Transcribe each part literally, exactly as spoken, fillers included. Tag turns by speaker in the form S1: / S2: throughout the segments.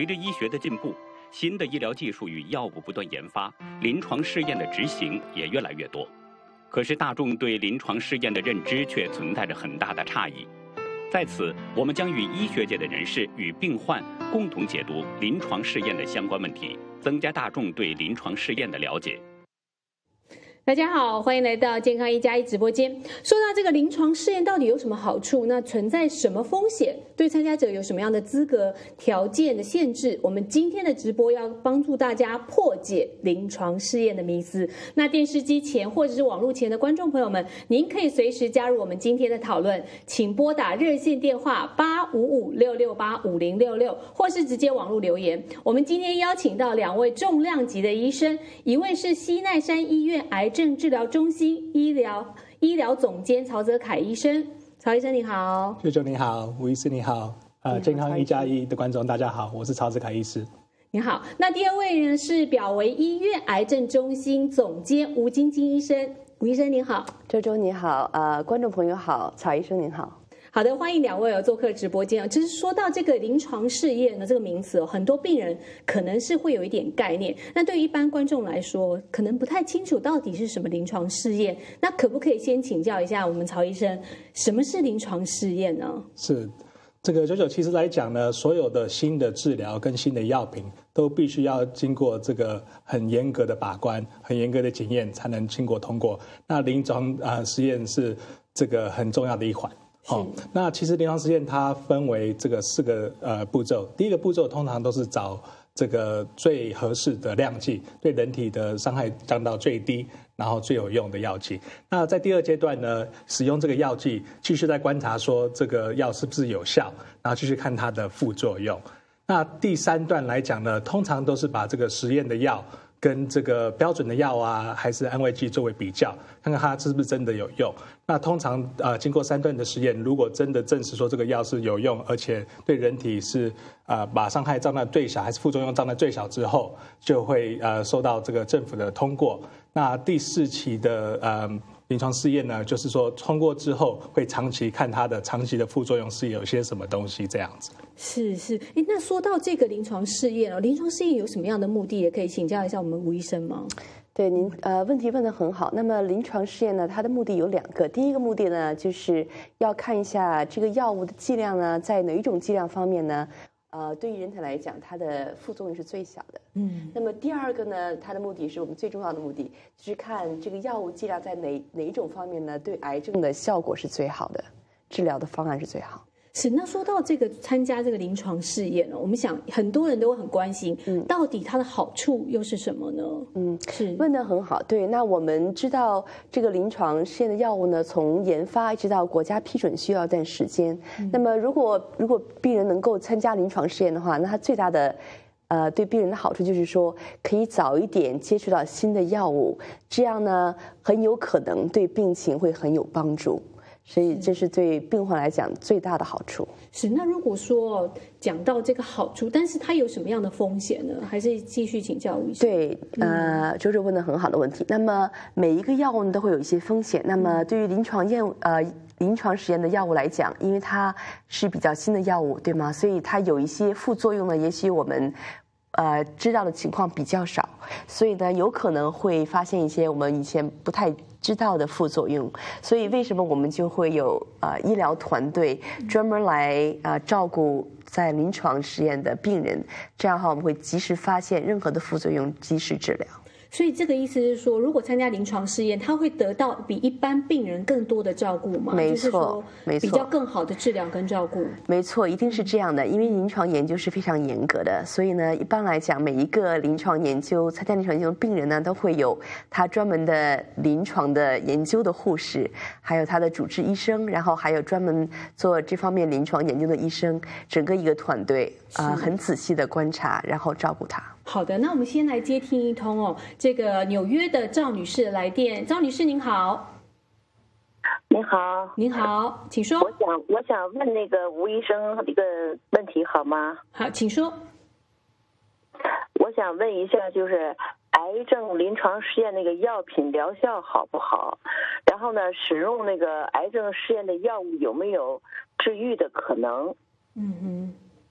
S1: 随着医学的进步，新的医疗技术与药物不断研发，临床试验的执行也越来越多。可是大众对临床试验的认知却存在着很大的差异。在此，我们将与医学界的人士与病患共同解读临床试验的相关问题，增加大众对临床试验的了解。
S2: 大家好，欢迎来到健康一加一直播间。说到这个临床试验到底有什么好处，那存在什么风险，对参加者有什么样的资格条件的限制，我们今天的直播要帮助大家破解临床试验的迷思。那电视机前或者是网络前的观众朋友们，您可以随时加入我们今天的讨论，请拨打热线电话八五五六六八五零六六，或是直接网络留言。我们今天邀请到两位重量级的医生，一位是西奈山医院癌症治疗中心医疗医疗总监曹泽凯医生。曹医生你好。
S3: 舅舅你好，吴医师你好，呃，健康一加一的观众大家好，我是曹泽凯医师。
S2: 你好。那第二位呢是表维医院癌症中心总监吴晶晶医生。吴医生你好。
S4: 周周你好，呃，观众朋友好，曹医生您好。
S2: 好的，欢迎两位哦做客直播间哦。就是说到这个临床试验的这个名词哦，很多病人可能是会有一点概念，那对于一般观众来说，可能不太清楚到底是什么临床试验。那可不可以先请教一下我们曹医生，什么是临床试验呢？
S3: 是这个九九，其实来讲呢，所有的新的治疗跟新的药品都必须要经过这个很严格的把关、很严格的检验，才能经过通过。那临床啊、呃、实验是这个很重要的一环。哦，那其实临床实验它分为这个四个呃步骤。第一个步骤通常都是找这个最合适的量剂，对人体的伤害降到最低，然后最有用的药剂。那在第二阶段呢，使用这个药剂，继续在观察说这个药是不是有效，然后继续看它的副作用。那第三段来讲呢，通常都是把这个实验的药跟这个标准的药啊，还是安慰剂作为比较，看看它是不是真的有用。那通常呃，经过三段的实验，如果真的证实说这个药是有用，而且对人体是呃把伤害降到最小，还是副作用降到最小之后，就会呃受到这个政府的通过。那第四期的呃临床试验呢，就是说通过之后会长期看它的长期的副作用是有些什么东西这样子。
S2: 是是，哎，那说到这个临床试验哦，临床试验有什么样的目的，也可以请教一下我们吴医生吗？
S4: 对您呃问题问得很好。那么临床试验呢，它的目的有两个。第一个目的呢，就是要看一下这个药物的剂量呢，在哪一种剂量方面呢，呃，对于人体来讲，它的副作用是最小的。嗯。那么第二个呢，它的目的是我们最重要的目的，就是看这个药物剂量在哪哪一种方面呢，对癌症的效果是最好的，治疗的方案是最好。
S2: 是，那说到这个参加这个临床试验呢，我们想很多人都会很关心，嗯，到底它的好处又是什么呢？
S4: 嗯，是问得很好。对，那我们知道这个临床试验的药物呢，从研发一直到国家批准需要一段时间。嗯、那么如果如果病人能够参加临床试验的话，那它最大的呃对病人的好处就是说，可以早一点接触到新的药物，这样呢很有可能对病情会很有帮助。所以这是对病患来讲最大的好处。
S2: 是，那如果说讲到这个好处，但是它有什么样的风险呢？还是继续请教医生？
S4: 对，呃，周周问的很好的问题。那么每一个药物呢都会有一些风险。那么对于临床验呃临床实验的药物来讲，因为它是比较新的药物，对吗？所以它有一些副作用呢，也许我们呃知道的情况比较少，所以呢有可能会发现一些我们以前不太知道的副作用。所以为什么我们就会有呃医疗团队专门来呃照顾在临床实验的病人，这样的话我们会及时发现任何的副作用，及时治疗。
S2: 所以这个意思是说，如果参加临床试验，他会得到比一般病人更多的照顾吗？
S4: 没错，没错，
S2: 比较更好的治疗跟照顾。
S4: 没错，一定是这样的，因为临床研究是非常严格的，所以呢，一般来讲，每一个临床研究参加临床研究的病人呢，都会有他专门的临床的研究的护士，还有他的主治医生，然后还有专门做这方面临床研究的医生，整个一个团队啊、呃，很仔细的观察，然后照顾他。
S2: 好的，那我们先来接听一通哦，这个纽约的赵女士来电。赵女士您好。
S5: 您好。
S2: 您好，请说。
S5: 我想我想问那个吴医生一个问题好吗？
S2: 好，请说。
S5: 我想问一下，就是癌症临床试验那个药品疗效好不好？然后呢，使用那个癌症试验的药物有没有治愈的可能？
S2: 嗯哼。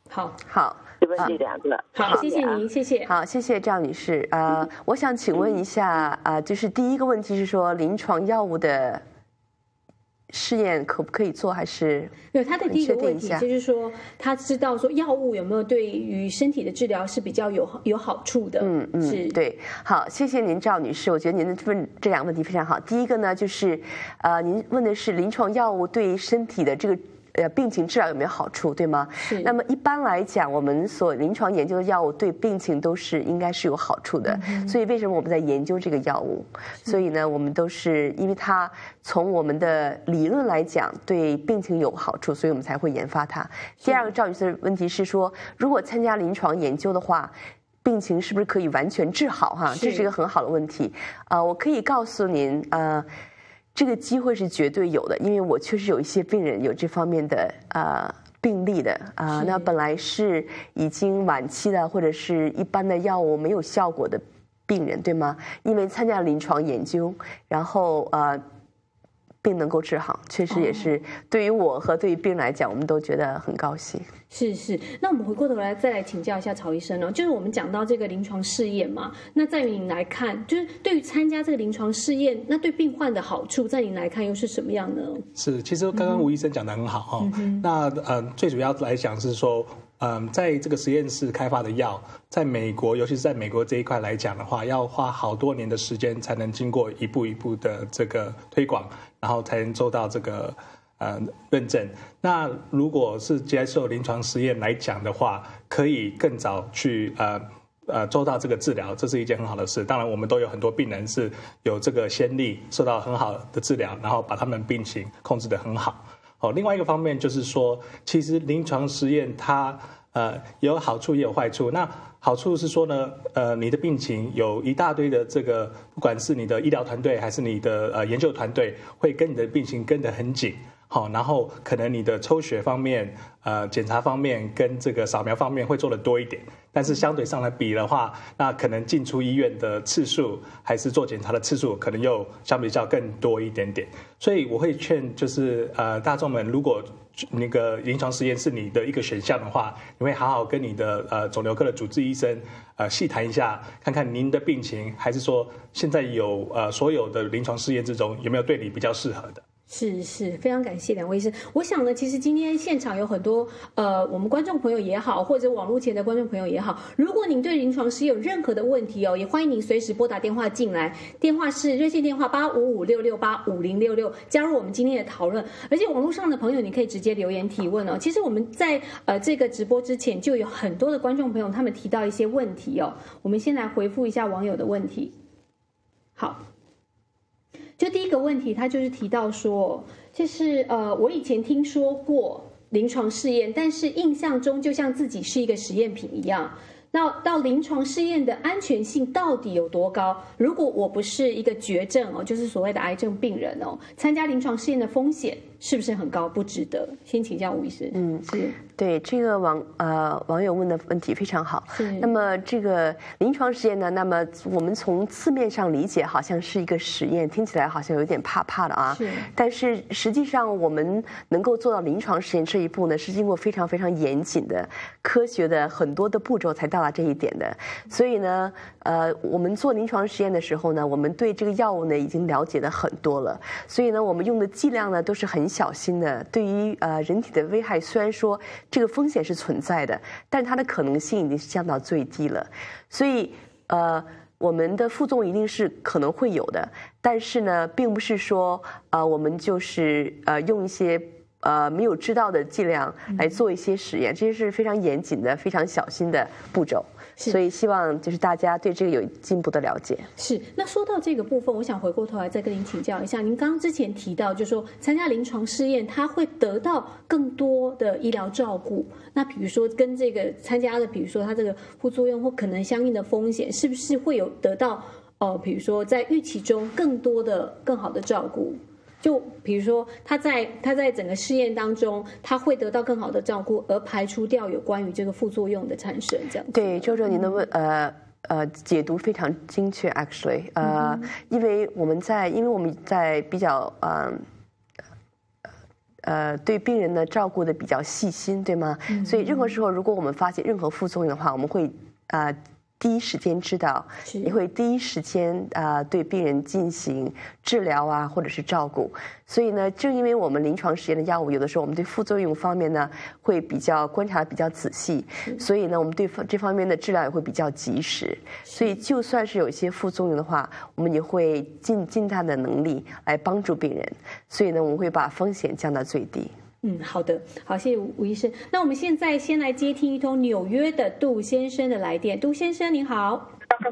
S2: 好，
S4: 好。
S5: 就问这两个。
S2: 好，谢谢您，谢谢。
S4: 好，谢谢赵女士。呃，我想请问一下，呃，就是第一个问题是说，临床药物的试验可不可以做，还是
S2: 没有？他的第一个问题就是说，他知道说药物有没有对于身体的治疗是比较有有好处的。
S4: 嗯嗯，是对。好，谢谢您，赵女士。我觉得您问这两个问题非常好。第一个呢，就是呃，您问的是临床药物对身体的这个。呃，病情治疗有没有好处，对吗？
S2: 是。
S4: 那么一般来讲，我们所临床研究的药物对病情都是应该是有好处的。嗯、所以为什么我们在研究这个药物？所以呢，我们都是因为它从我们的理论来讲对病情有好处，所以我们才会研发它。第二个赵女士的问题是说，如果参加临床研究的话，病情是不是可以完全治好？哈，这是一个很好的问题。呃，我可以告诉您，呃。这个机会是绝对有的，因为我确实有一些病人有这方面的呃病例的啊、呃，那本来是已经晚期的或者是一般的药物没有效果的病人，对吗？因为参加临床研究，然后呃病能够治好，确实也是对于我和对于病人来讲，我们都觉得很高兴。
S2: 是是，那我们回过头来再来请教一下曹医生哦，就是我们讲到这个临床试验嘛，那在您来看，就是对于参加这个临床试验，那对病患的好处，在您来看又是什么样呢？
S3: 是，其实刚刚吴医生讲得很好哈、哦嗯。那呃，最主要来讲是说，嗯，在这个实验室开发的药，在美国，尤其是在美国这一块来讲的话，要花好多年的时间才能经过一步一步的这个推广，然后才能做到这个呃认证。那如果是接受临床实验来讲的话，可以更早去呃呃做到这个治疗，这是一件很好的事。当然，我们都有很多病人是有这个先例，受到很好的治疗，然后把他们病情控制得很好。哦，另外一个方面就是说，其实临床实验它呃有好处也有坏处。那好处是说呢，呃，你的病情有一大堆的这个，不管是你的医疗团队还是你的呃研究团队，会跟你的病情跟得很紧。好，然后可能你的抽血方面、呃检查方面跟这个扫描方面会做得多一点，但是相对上来比的话，那可能进出医院的次数还是做检查的次数，可能又相比较更多一点点。所以我会劝就是呃大众们，如果那个临床实验是你的一个选项的话，你会好好跟你的呃肿瘤科的主治医生呃细谈一下，看看您的病情，还是说现在有呃所有的临床试验之中有没有对你比较适合的。
S2: 是是，非常感谢两位医生。我想呢，其实今天现场有很多呃，我们观众朋友也好，或者网络前的观众朋友也好，如果您对临床实验有任何的问题哦，也欢迎您随时拨打电话进来，电话是热线电话八五五六六八五零六六，加入我们今天的讨论。而且网络上的朋友，你可以直接留言提问哦。其实我们在呃这个直播之前，就有很多的观众朋友他们提到一些问题哦，我们先来回复一下网友的问题。好。就第一个问题，他就是提到说，就是呃，我以前听说过临床试验，但是印象中就像自己是一个实验品一样。那到临床试验的安全性到底有多高？如果我不是一个绝症哦，就是所谓的癌症病人哦，参加临床试验的风险是不是很高？不值得？先请教吴医师。
S4: 嗯，是对这个网呃网友问的问题非常好。是。那么这个临床实验呢？那么我们从字面上理解，好像是一个实验，听起来好像有点怕怕的啊。是。但是实际上，我们能够做到临床实验这一步呢，是经过非常非常严谨的、科学的很多的步骤才到达这一点的。所以呢，呃，我们做临床实验的时候呢，我们对这个药物呢已经了解的很多了。所以呢，我们用的剂量呢都是很小心的。对于呃人体的危害，虽然说这个风险是存在的，但是它的可能性已经是降到最低了。所以呃，我们的副作用一定是可能会有的，但是呢，并不是说呃我们就是呃用一些呃没有知道的剂量来做一些实验，这些是非常严谨的、非常小心的步骤。所以希望就是大家对这个有进一步的了解。
S2: 是，那说到这个部分，我想回过头来再跟您请教一下。您刚刚之前提到，就是说参加临床试验，他会得到更多的医疗照顾。那比如说跟这个参加的，比如说他这个副作用或可能相应的风险，是不是会有得到呃，比如说在预期中更多的、更好的照顾？就比如说他在他在整个试验当中，他会得到更好的照顾，而排除掉有关于这个副作用的产生，这样子。
S4: 对，周周您的问呃呃解读非常精确 ，actually， 呃、嗯，因为我们在因为我们在比较呃呃对病人呢照顾的比较细心，对吗？嗯、所以任何时候如果我们发现任何副作用的话，我们会啊。呃第一时间知道，也会第一时间啊、呃、对病人进行治疗啊，或者是照顾。所以呢，正因为我们临床实验的药物，有的时候我们对副作用方面呢会比较观察比较仔细，所以呢，我们对这方面的治疗也会比较及时。所以就算是有一些副作用的话，我们也会尽尽大的能力来帮助病人。所以呢，我们会把风险降到最低。
S2: 嗯，好的，好，谢谢吴医生。那我们现在先来接听一通纽约的杜先生的来电。杜先生您好。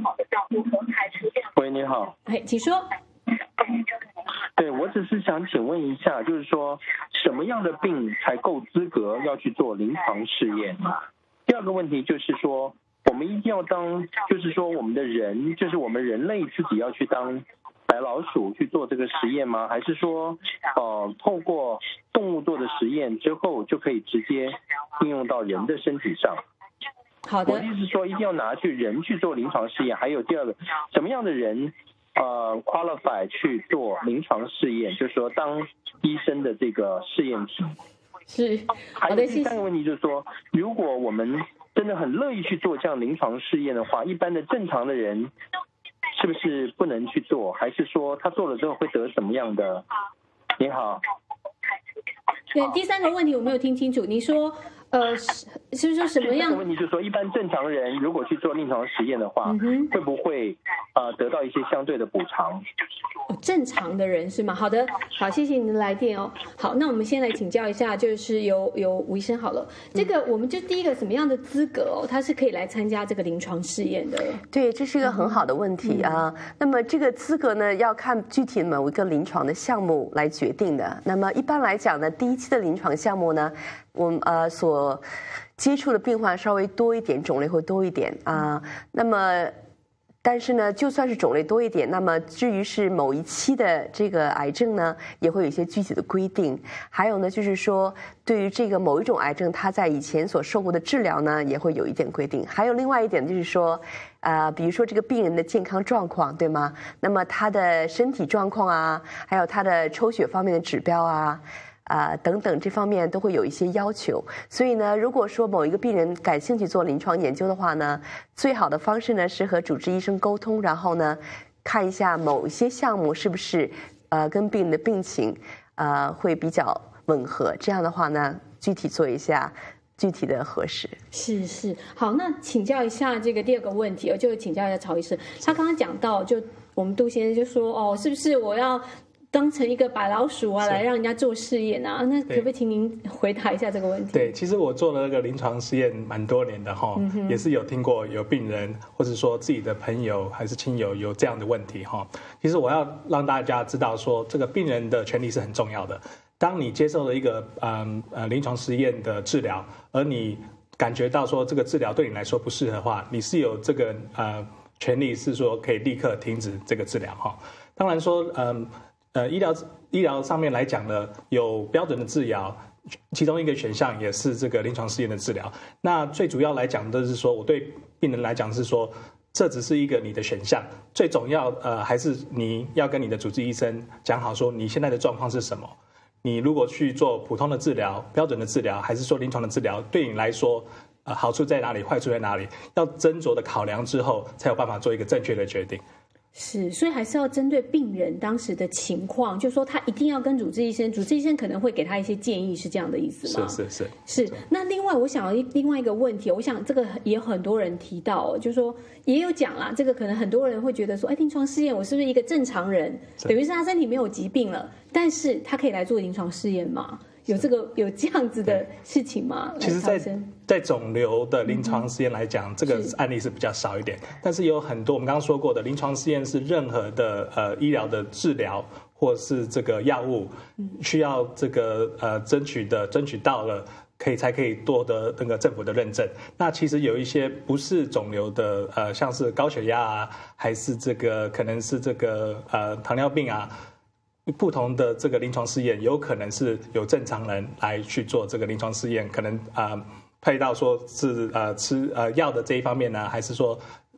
S6: 喂，你好。
S2: 哎，请说。
S6: 对，我只是想请问一下，就是说什么样的病才够资格要去做临床试验？第二个问题就是说，我们一定要当，就是说我们的人，就是我们人类自己要去当白老鼠去做这个实验吗？还是说，呃，透过动物做的实验之后，就可以直接应用到人的身体上？
S2: 好的。
S6: 我的意思是说，一定要拿去人去做临床试验。还有第二个，什么样的人呃 qualify 去做临床试验？就是说，当医生的这个试验体。
S2: 是。
S6: 还有第三个问题就是说，如果我们真的很乐意去做这样临床试验的话，一般的正常的人是不是不能去做？还是说他做了之后会得什么样的？你好。
S2: 对，第三个问题我没有听清楚，你说呃，是不是说什么样？
S6: 第三个问题就是说，一般正常人如果去做临床实验的话，嗯、会不会呃得到一些相对的补偿？
S2: 哦，正常的人是吗？好的，好，谢谢您的来电哦。好，那我们先来请教一下，就是由由吴医生好了。这个我们就第一个什么样的资格哦，他是可以来参加这个临床试验的？
S4: 对，这是一个很好的问题啊。嗯、那么这个资格呢，要看具体某一个临床的项目来决定的。那么一般来讲呢，第一期的临床项目呢，我们呃所接触的病患稍微多一点，种类会多一点啊。那么。但是呢，就算是种类多一点，那么至于是某一期的这个癌症呢，也会有一些具体的规定。还有呢，就是说对于这个某一种癌症，它在以前所受过的治疗呢，也会有一点规定。还有另外一点就是说，呃，比如说这个病人的健康状况，对吗？那么他的身体状况啊，还有他的抽血方面的指标啊。啊、呃，等等，这方面都会有一些要求。所以呢，如果说某一个病人感兴趣做临床研究的话呢，最好的方式呢是和主治医生沟通，然后呢，看一下某一些项目是不是呃跟病人的病情呃会比较吻合。这样的话呢，具体做一下具体的核实。
S2: 是是，好，那请教一下这个第二个问题，就请教一下曹医生，他刚刚讲到，就我们杜先生就说，哦，是不是我要当成一个白老鼠啊，来让人家做试验啊？那可不可以请您回答一下这个问题？
S3: 对，其实我做了那个临床试验蛮多年的哈、嗯，也是有听过有病人或者说自己的朋友还是亲友有这样的问题哈。其实我要让大家知道说，这个病人的权利是很重要的。当你接受了一个嗯呃临床实验的治疗，而你感觉到说这个治疗对你来说不适合的话，你是有这个呃权利是说可以立刻停止这个治疗哈。当然说嗯。呃，医疗医疗上面来讲呢，有标准的治疗，其中一个选项也是这个临床试验的治疗。那最主要来讲的是说，我对病人来讲是说，这只是一个你的选项，最重要呃还是你要跟你的主治医生讲好，说你现在的状况是什么。你如果去做普通的治疗、标准的治疗，还是说临床的治疗，对你来说，呃，好处在哪里，坏处在哪里，要斟酌的考量之后，才有办法做一个正确的决定。
S2: 是，所以还是要针对病人当时的情况，就说他一定要跟主治医生，主治医生可能会给他一些建议，是这样的意思吗？
S3: 是是是
S2: 是。那另外，我想要另外一个问题，我想这个也很多人提到，就是说也有讲啦，这个可能很多人会觉得说，哎，临床试验我是不是一个正常人？等于是他身体没有疾病了，但是他可以来做临床试验吗？有这个有这样子的事情吗？
S3: 其实在，在在肿瘤的临床试验来讲、嗯，这个案例是比较少一点。但是有很多我们刚刚说过的临床试验是任何的呃医疗的治疗或是这个药物需要这个呃争取的争取到了，可以才可以获得那个政府的认证。那其实有一些不是肿瘤的呃，像是高血压啊，还是这个可能是这个呃糖尿病啊。不同的这个临床试验，有可能是有正常人来去做这个临床试验，可能啊、呃、配到说是呃吃呃药的这一方面呢，还是说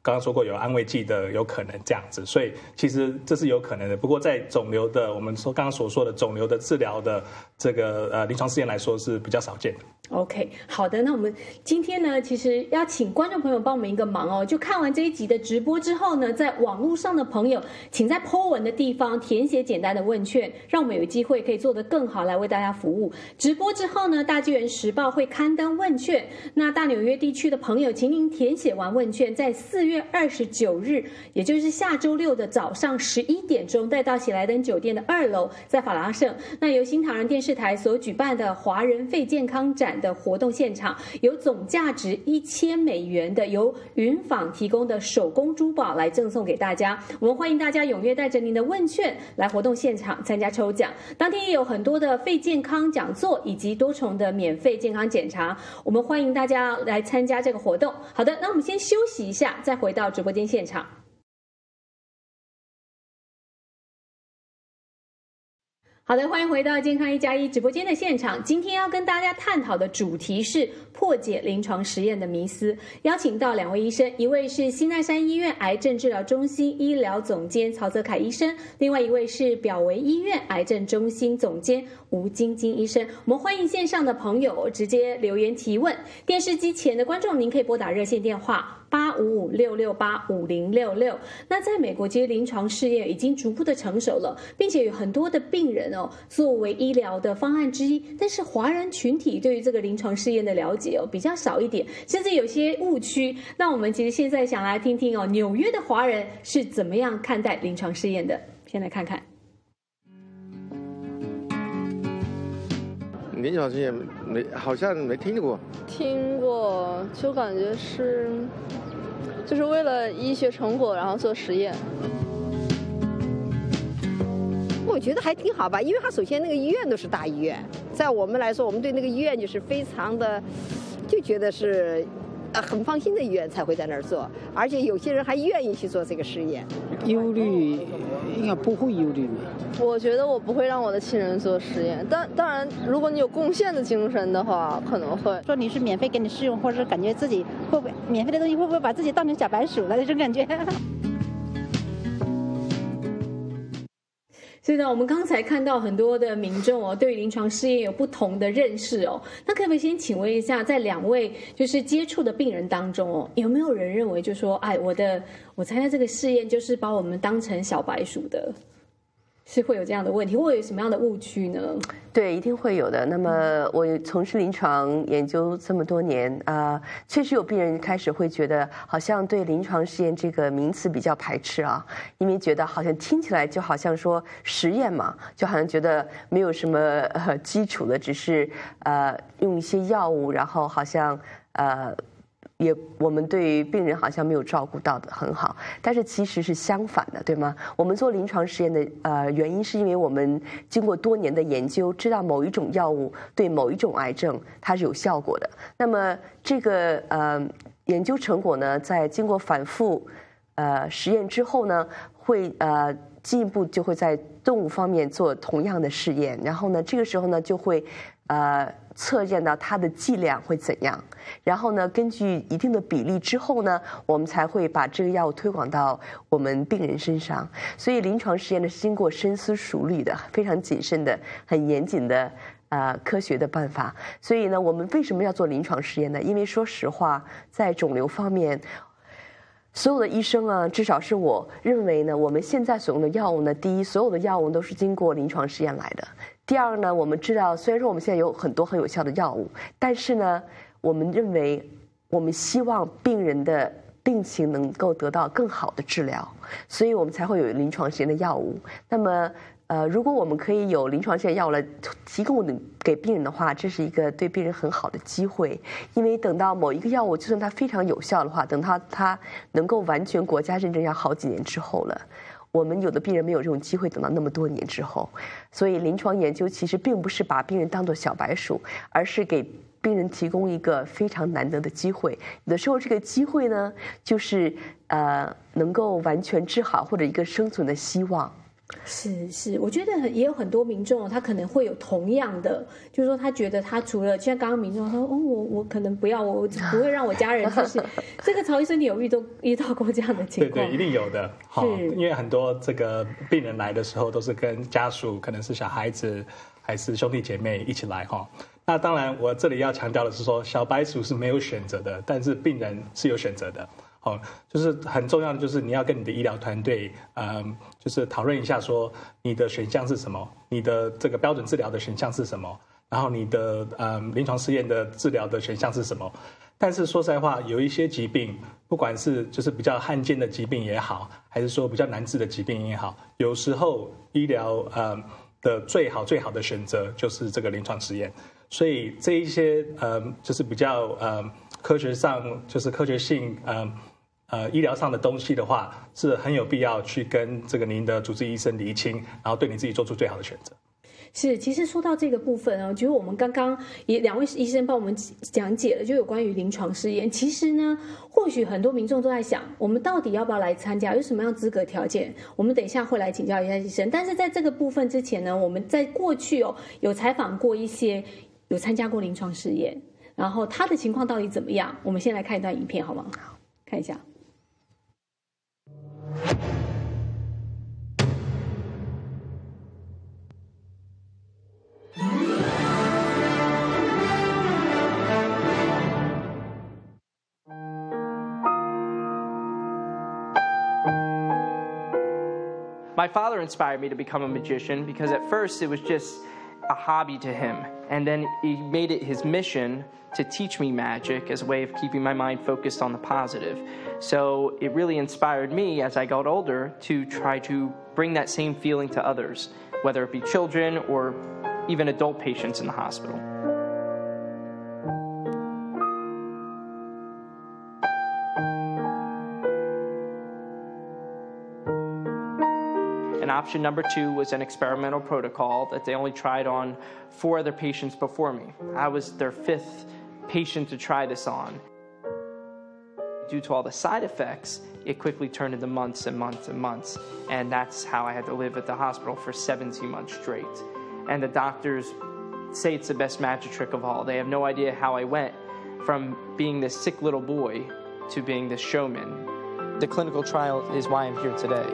S3: 刚刚说过有安慰剂的有可能这样子，所以其实这是有可能的。不过在肿瘤的我们说刚刚所说的肿瘤的治疗的这个呃临床试验来说是比较少见的。
S2: OK， 好的，那我们今天呢，其实要请观众朋友帮我们一个忙哦，就看完这一集的直播之后呢，在网络上的朋友，请在 po 文的地方填写简单的问卷，让我们有机会可以做得更好，来为大家服务。直播之后呢，大纪元时报会刊登问卷，那大纽约地区的朋友，请您填写完问卷，在四月二十九日，也就是下周六的早上十一点钟，带到喜来登酒店的二楼，在法拉盛，那由新唐人电视台所举办的华人肺健康展的活动现场，有总价值一千美元的由云纺提供的手工珠宝来赠送给大家。我们欢迎大家踊跃带着您的问卷来活动现场参加抽奖。当天也有很多的肺健康讲座以及多重的免费健康检查，我们欢迎大家来参加这个活动。好的，那我们先休息一下，再回到直播间现场。好的，欢迎回到健康一加一直播间的现场。今天要跟大家探讨的主题是破解临床实验的迷思，邀请到两位医生，一位是新奈山医院癌症治疗中心医疗总监曹泽凯医生，另外一位是表维医院癌症中心总监吴晶晶医生。我们欢迎线上的朋友直接留言提问，电视机前的观众您可以拨打热线电话八五五六六八五零六六。那在美国，其实临床试验已经逐步的成熟了，并且有很多的病人哦，作为医疗的方案之一。但是华人群体对于这个临床试验的了解哦比较少一点，甚至有些误区。那我们其实现在想来听听哦，纽约的华人是怎么样看待临床试验的？先来看看。
S7: 临床试验没好像没听过，
S8: 听过就感觉是就是为了医学成果然后做实验。
S9: 我觉得还挺好吧，因为他首先那个医院都是大医院，在我们来说，我们对那个医院就是非常的就觉得是呃很放心的医院才会在那儿做，而且有些人还愿意去做这个实验。
S10: 忧虑应该不会忧虑嘛。
S8: 我觉得我不会让我的亲人做实验，但当然如果你有贡献的精神的话可能会。
S10: 说你是免费给你试用，或者是感觉自己会不会免费的东西会不会把自己当成小白鼠了那种感觉。
S2: 所以呢，我们刚才看到很多的民众哦，对于临床试验有不同的认识哦。那可不可以先请问一下，在两位就是接触的病人当中哦，有没有人认为就说，哎，我的我参加这个试验就是把我们当成小白鼠的？是会有这样的问题，会有什么样的误区呢？
S4: 对，一定会有的。那么我从事临床研究这么多年啊、呃，确实有病人开始会觉得，好像对临床试验这个名词比较排斥啊，因为觉得好像听起来就好像说实验嘛，就好像觉得没有什么呃基础的，只是呃用一些药物，然后好像呃。也我们对于病人好像没有照顾到的很好，但是其实是相反的，对吗？我们做临床实验的呃原因是因为我们经过多年的研究，知道某一种药物对某一种癌症它是有效果的。那么这个呃研究成果呢，在经过反复呃实验之后呢，会呃进一步就会在动物方面做同样的试验，然后呢，这个时候呢就会呃。测验到它的剂量会怎样，然后呢，根据一定的比例之后呢，我们才会把这个药物推广到我们病人身上。所以临床实验呢是经过深思熟虑的、非常谨慎的、很严谨的呃科学的办法。所以呢，我们为什么要做临床实验呢？因为说实话，在肿瘤方面，所有的医生啊，至少是我认为呢，我们现在所用的药物呢，第一，所有的药物都是经过临床实验来的。第二呢，我们知道，虽然说我们现在有很多很有效的药物，但是呢，我们认为，我们希望病人的病情能够得到更好的治疗，所以我们才会有临床实验的药物。那么，呃，如果我们可以有临床实验药物来提供给病人的话，这是一个对病人很好的机会，因为等到某一个药物，就算它非常有效的话，等到它能够完全国家认证要好几年之后了。我们有的病人没有这种机会等到那么多年之后，所以临床研究其实并不是把病人当作小白鼠，而是给病人提供一个非常难得的机会。有的时候这个机会呢，就是呃能够完全治好或者一个生存的希望。
S2: 是是，我觉得也有很多民众，他可能会有同样的，就是说他觉得他除了像刚刚民众说，哦，我我可能不要，我不会让我家人就是这个曹医生，你有遇到遇到过这样的情况？
S3: 对对，一定有的。好，因为很多这个病人来的时候都是跟家属，可能是小孩子还是兄弟姐妹一起来哈。那当然，我这里要强调的是说，小白鼠是没有选择的，但是病人是有选择的。哦，就是很重要的，就是你要跟你的医疗团队，嗯，就是讨论一下，说你的选项是什么，你的这个标准治疗的选项是什么，然后你的嗯临床试验的治疗的选项是什么。但是说实在话，有一些疾病，不管是就是比较罕见的疾病也好，还是说比较难治的疾病也好，有时候医疗嗯的最好最好的选择就是这个临床实验。所以这一些嗯就是比较嗯科学上就是科学性嗯。呃，医疗上的东西的话，是很有必要去跟这个您的主治医生厘清，然后对你自己做出最好的选择。
S2: 是，其实说到这个部分啊，就是我们刚刚也两位医生帮我们讲解了，就有关于临床试验。其实呢，或许很多民众都在想，我们到底要不要来参加，有什么样资格条件？我们等一下会来请教一下医生。但是在这个部分之前呢，我们在过去哦有采访过一些有参加过临床试验，然后他的情况到底怎么样？我们先来看一段影片好吗？看一下。
S11: My father inspired me to become a magician because at first it was just a hobby to him, and then he made it his mission to teach me magic as a way of keeping my mind focused on the positive. So it really inspired me as I got older to try to bring that same feeling to others, whether it be children or even adult patients in the hospital. And option number two was an experimental protocol that they only tried on four other patients before me. I was their fifth patient to try this on. Due to all the side effects, it quickly turned into months and months and months. And that's how I had to live at the hospital for seventeen months straight. And the doctors say it's the best magic trick of all. They have no idea how I went from being this sick little boy to being this showman. The clinical trial is why I'm here today.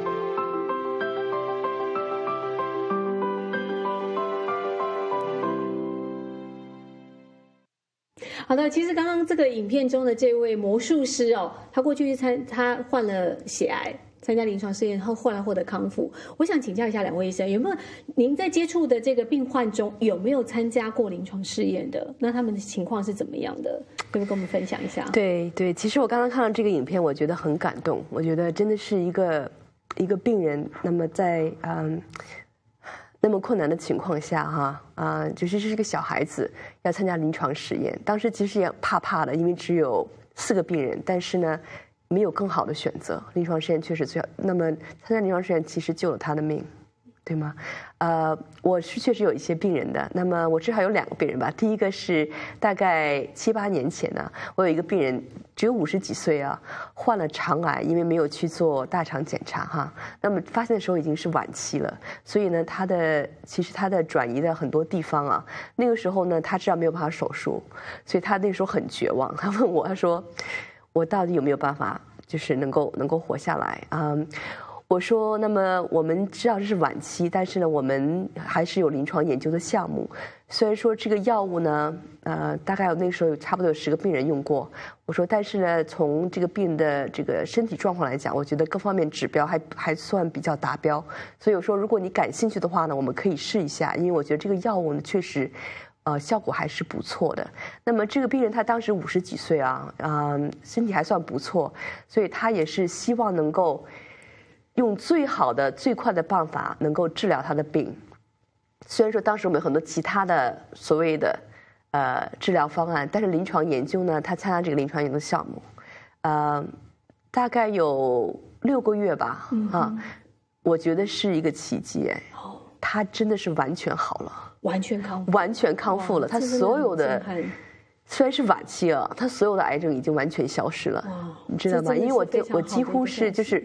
S2: 好的，其实刚刚这个影片中的这位魔术师哦，他过去是参他患了血癌，参加临床试验后后来获得康复。我想请教一下两位医生，有没有您在接触的这个病患中有没有参加过临床试验的？那他们的情况是怎么样的？可不可以跟我们分享一下？
S4: 对对，其实我刚刚看到这个影片，我觉得很感动。我觉得真的是一个一个病人，那么在嗯。那么困难的情况下，哈啊，就是这是个小孩子要参加临床实验，当时其实也怕怕的，因为只有四个病人，但是呢，没有更好的选择，临床试验确实最好。那么参加临床实验其实救了他的命，对吗？呃，我是确实有一些病人的，那么我至少有两个病人吧。第一个是大概七八年前呢，我有一个病人只有五十几岁啊，患了肠癌，因为没有去做大肠检查哈，那么发现的时候已经是晚期了，所以呢，他的其实他的转移的很多地方啊，那个时候呢，他知道没有办法手术，所以他那时候很绝望，他问我，他说，我到底有没有办法，就是能够能够活下来啊？嗯我说，那么我们知道这是晚期，但是呢，我们还是有临床研究的项目。虽然说这个药物呢，呃，大概有那个时候有差不多有十个病人用过。我说，但是呢，从这个病人的这个身体状况来讲，我觉得各方面指标还还算比较达标。所以我说，如果你感兴趣的话呢，我们可以试一下，因为我觉得这个药物呢确实，呃，效果还是不错的。那么这个病人他当时五十几岁啊，啊、呃，身体还算不错，所以他也是希望能够用最好的、最快的办法能够治疗他的病。虽然说当时我们有很多其他的所谓的呃治疗方案，但是临床研究呢，他参加这个临床研究项目，呃，大概有六个月吧，嗯、啊，我觉得是一个奇迹哎，他真的是完全好了，
S2: 完全康复，
S4: 完全康复了，他所有的。虽然是晚期啊，他所有的癌症已经完全消失了，你知道吗？因为我我几乎是就是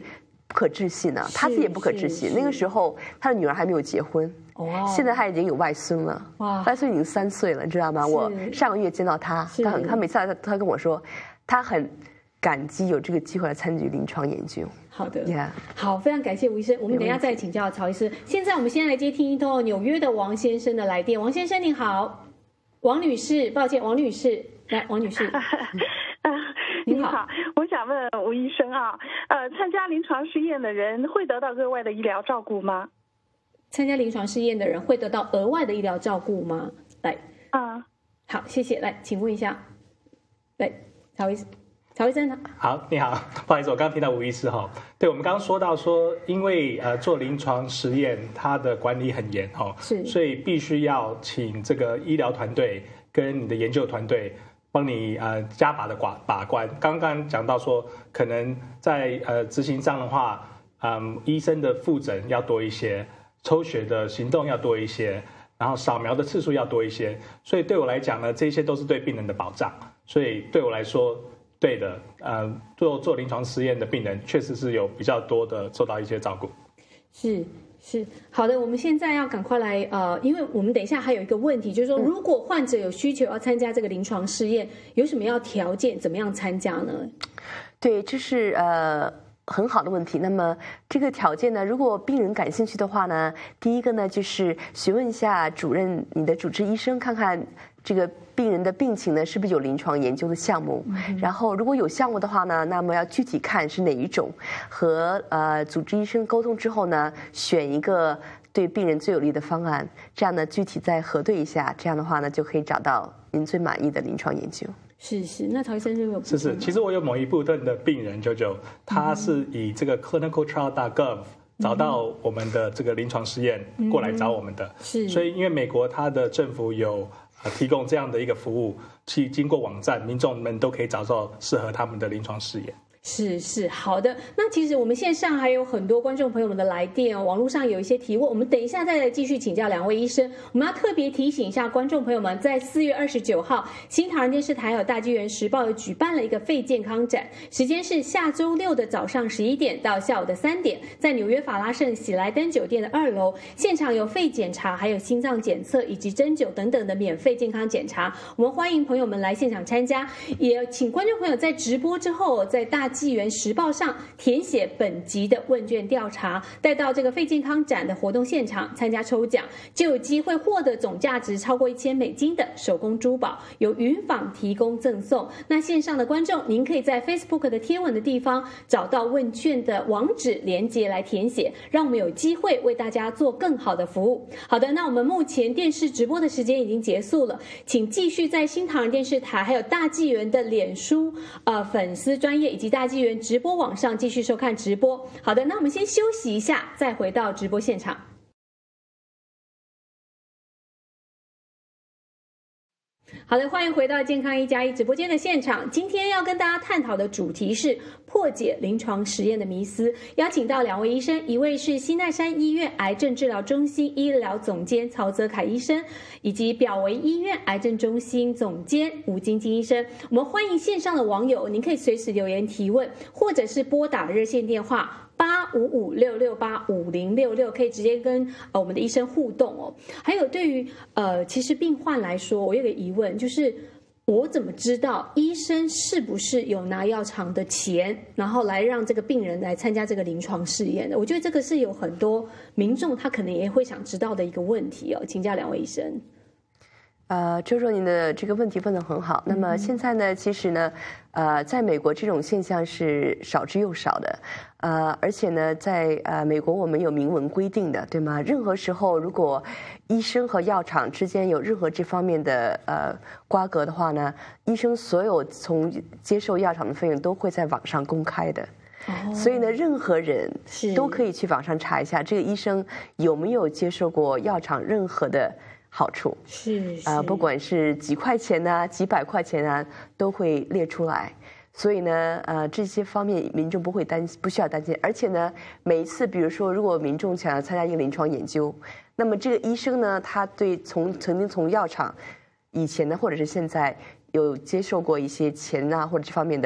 S4: 不可置信呢、啊，他自己也不可置信。那个时候他的女儿还没有结婚，
S2: 哦，
S4: 现在他已经有外孙了，哇，外孙已经三岁了，你知道吗？我上个月见到他，他很，他每次他他跟我说，他很感激有这个机会来参与临床研究。
S2: 好的，
S4: yeah.
S2: 好，非常感谢吴医生。我们等一下再请教曹医师。现在我们先来接听一通纽约的王先生的来电。王先生您好，王女士，抱歉，王女士，来，王女士。
S12: 你好，我想问吴医生啊，呃，参加临床试验的人会得到额外的医疗照顾吗？
S2: 参加临床试验的人会得到额外的医疗照顾吗？来，
S12: 啊，
S2: 好，谢谢。来，请问一下，来，曹医师。曹医生
S3: 好，你好，不好意思，我刚刚听到吴医师哈，对我们刚刚说到说，因为呃做临床实验，它的管理很严哈，
S2: 是，
S3: 所以必须要请这个医疗团队跟你的研究团队帮你呃加把的把把关。刚刚讲到说，可能在呃执行上的话，嗯，医生的复诊要多一些，抽血的行动要多一些，然后扫描的次数要多一些，所以对我来讲呢，这些都是对病人的保障，所以对我来说。对的，呃，做做临床实验的病人确实是有比较多的受到一些照顾。
S2: 是是，好的，我们现在要赶快来，呃，因为我们等一下还有一个问题，就是说，如果患者有需求要参加这个临床试验，有什么样条件，怎么样参加呢？
S4: 对，这是呃。很好的问题。那么这个条件呢，如果病人感兴趣的话呢，第一个呢就是询问一下主任，你的主治医生，看看这个病人的病情呢是不是有临床研究的项目。嗯、然后如果有项目的话呢，那么要具体看是哪一种，和呃主治医生沟通之后呢，选一个对病人最有利的方案，这样呢具体再核对一下，这样的话呢就可以找到您最满意的临床研究。
S2: 是是，那曹医生有没有？
S3: 是是，其实我有某一部分的病人九九，他是以这个 clinical trial dot gov 找到我们的这个临床试验过来找我们的，
S2: 是。
S3: 所以因为美国它的政府有呃提供这样的一个服务，去经过网站，民众们都可以找到适合他们的临床试验。
S2: 是是，好的。那其实我们线上还有很多观众朋友们的来电哦，网络上有一些提问，我们等一下再来继续请教两位医生。我们要特别提醒一下观众朋友们，在四月二十九号，新唐人电视台还有大纪元时报有举办了一个肺健康展，时间是下周六的早上十一点到下午的三点，在纽约法拉盛喜来登酒店的二楼，现场有肺检查、还有心脏检测以及针灸等等的免费健康检查。我们欢迎朋友们来现场参加，也请观众朋友在直播之后，在大纪元时报上填写本集的问卷调查，带到这个肺健康展的活动现场参加抽奖，就有机会获得总价值超过一千美金的手工珠宝，由云纺提供赠送。那线上的观众，您可以在 Facebook 的贴文的地方找到问卷的网址连结来填写，让我们有机会为大家做更好的服务。好的，那我们目前电视直播的时间已经结束了，请继续在新唐人电视台还有大纪元的脸书呃粉丝专页以及大纪元直播网上继续收看直播。好的，那我们先休息一下，再回到直播现场。好的，欢迎回到健康一加一直播间的现场。今天要跟大家探讨的主题是破解临床实验的迷思，邀请到两位医生，一位是新泰山医院癌症治疗中心医疗总监曹泽凯医生，以及表维医院癌症中心总监吴晶晶医生。我们欢迎线上的网友，您可以随时留言提问，或者是拨打热线电话八五五六六八五零六六，可以直接跟呃我们的医生互动哦。还有对于呃其实病患来说，我有个疑问，就是我怎么知道医生是不是有拿药厂的钱，然后来让这个病人来参加这个临床试验的？我觉得这个是有很多民众他可能也会想知道的一个问题哦，请教两位医生。
S4: 呃，周周，您的这个问题问得很好。那么现在呢，其实呢，呃，在美国这种现象是少之又少的，呃，而且呢，在呃美国我们有明文规定的，对吗？任何时候如果医生和药厂之间有任何这方面的呃瓜葛的话呢，医生所有从接受药厂的费用都会在网上公开的。Oh, 所以呢，任何人都可以去网上查一下这个医生有没有接受过药厂任何的好处，
S2: 是
S4: 啊、呃，不管是几块钱呐、啊、几百块钱啊，都会列出来。所以呢，呃，这些方面民众不会担不需要担心。而且呢，每一次，比如说，如果民众想要参加一个临床研究，那么这个医生呢，他对从曾经从药厂以前呢，或者是现在有接受过一些钱啊或者这方面的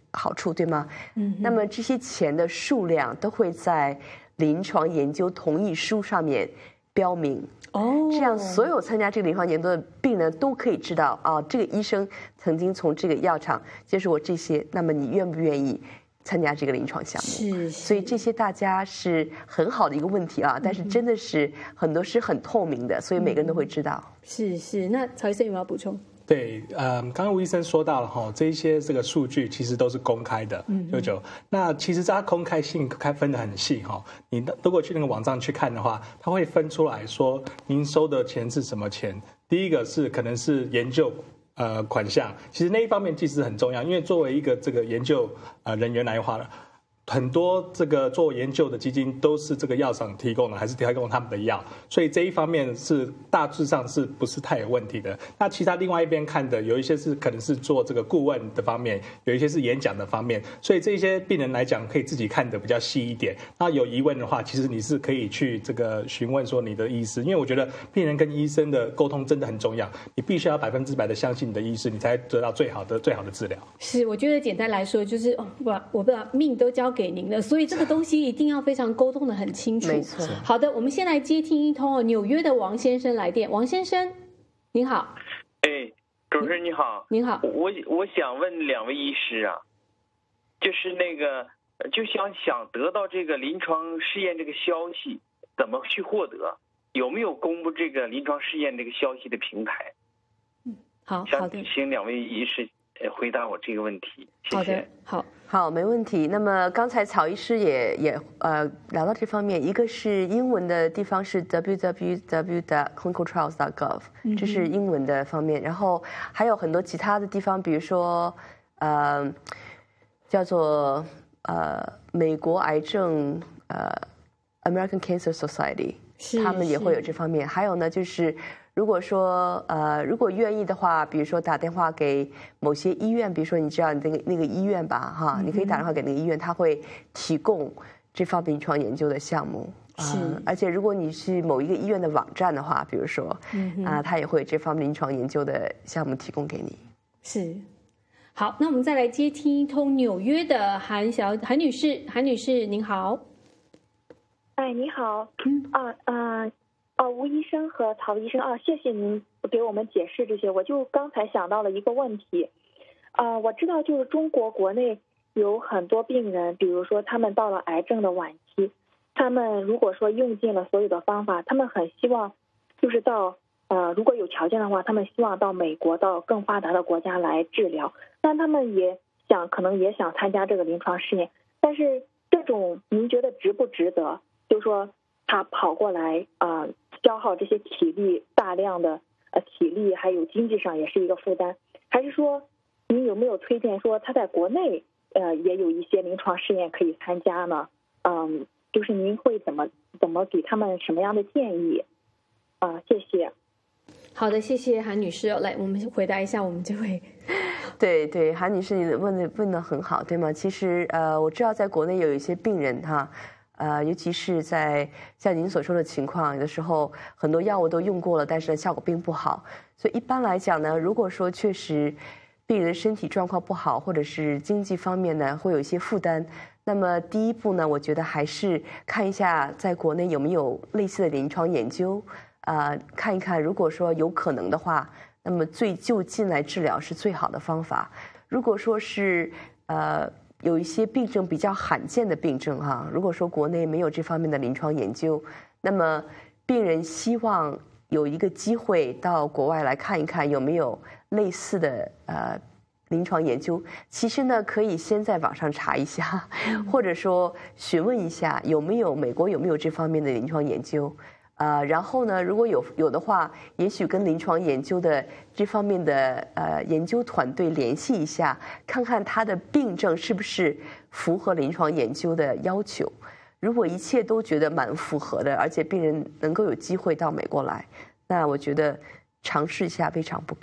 S4: 好处，对吗？
S2: 嗯，
S4: 那么这些钱的数量都会在临床研究同意书上面标明。
S2: 哦，
S4: 这样所有参加这个临床研究的病人都可以知道啊，这个医生曾经从这个药厂接受过这些，那么你愿不愿意参加这个临床项目？
S2: 是，
S4: 所以这些大家是很好的一个问题啊，但是真的是很多是很透明的，所以每个人都会知道。
S2: 是是，那曹医生有没有要补充？
S3: 对，呃，刚刚吴医生说到了哈，这一些这个数据其实都是公开的，嗯，九九。那其实它公开性开分得很细哈，你如果去那个网站去看的话，它会分出来说您收的钱是什么钱。第一个是可能是研究呃款项，其实那一方面其实很重要，因为作为一个这个研究呃人员来话，很多这个做研究的基金都是这个药厂提供的，还是提供他们的药，所以这一方面是大致上是不是太有问题的。那其他另外一边看的，有一些是可能是做这个顾问的方面，有一些是演讲的方面，所以这些病人来讲可以自己看的比较细一点。那有疑问的话，其实你是可以去这个询问说你的医师，因为我觉得病人跟医生的沟通真的很重要，你必须要百分之百的相信你的医师，你才得到最好的最好的治疗。
S2: 是，我觉得简单来说就是哦，把我把命都交给您了，所以这个东西一定要非常沟通的很清楚。
S4: 没错。
S2: 好的，我们先来接听一通哦，纽约的王先生来电。王先生，您好。
S13: 哎，主持人你好。
S2: 您好。
S13: 我我想问两位医师啊，就是那个就想想得到这个临床试验这个消息，怎么去获得？有没有公布这个临床试验这个消息的平台？
S2: 嗯，好，好的。
S13: 请两位医师回答我这个问题。谢谢。
S2: 好的，好。
S4: 好，没问题。那么刚才曹医师也也呃聊到这方面，一个是英文的地方是 w w w dot clinical trials dot gov， 这是英文的方面，然后还有很多其他的地方，比如说呃叫做呃美国癌症呃 American Cancer Society， 他们也会有这方面。还有呢就是。如果说呃，如果愿意的话，比如说打电话给某些医院，比如说你知道你那个那个医院吧，哈，你可以打电话给那个医院，他会提供这方面临床研究的项目。
S2: 是、
S4: 呃，而且如果你是某一个医院的网站的话，比如说，嗯啊、呃，他也会这方面临床研究的项目提供给你。
S2: 是，好，那我们再来接听一通纽约的韩小韩女士，韩女士您好。
S14: 哎，你好，嗯啊嗯。呃哦，吴医生和曹医生啊，谢谢您给我们解释这些。我就刚才想到了一个问题，啊、呃，我知道就是中国国内有很多病人，比如说他们到了癌症的晚期，他们如果说用尽了所有的方法，他们很希望就是到呃，如果有条件的话，他们希望到美国到更发达的国家来治疗。那他们也想可能也想参加这个临床试验，但是这种您觉得值不值得？就是说他跑过来啊。呃消耗这些体力，大量的呃体力，还有经济上也是一个负担。还是说，您有没有推荐说他在国内呃也有一些临床试验可以参加呢？嗯，就是您会怎么怎么给他们什么样的建议？啊、呃，谢谢。
S2: 好的，谢谢韩女士。来，我们回答一下我们这位。
S4: 对对，韩女士，你问的问的很好，对吗？其实呃，我知道在国内有一些病人哈。呃，尤其是在像您所说的情况，有的时候很多药物都用过了，但是效果并不好。所以一般来讲呢，如果说确实病人身体状况不好，或者是经济方面呢会有一些负担，那么第一步呢，我觉得还是看一下在国内有没有类似的临床研究，啊、呃，看一看，如果说有可能的话，那么最就近来治疗是最好的方法。如果说是呃。有一些病症比较罕见的病症哈，如果说国内没有这方面的临床研究，那么病人希望有一个机会到国外来看一看有没有类似的呃临床研究。其实呢，可以先在网上查一下，或者说询问一下有没有美国有没有这方面的临床研究。呃，然后呢，如果有有的话，也许跟临床研究的这方面的呃研究团队联系一下，看看他的病症是不是符合临床研究的要求。如果一切都觉得蛮符合的，而且病人能够有机会到美国来，那我觉得尝试一下未尝不可。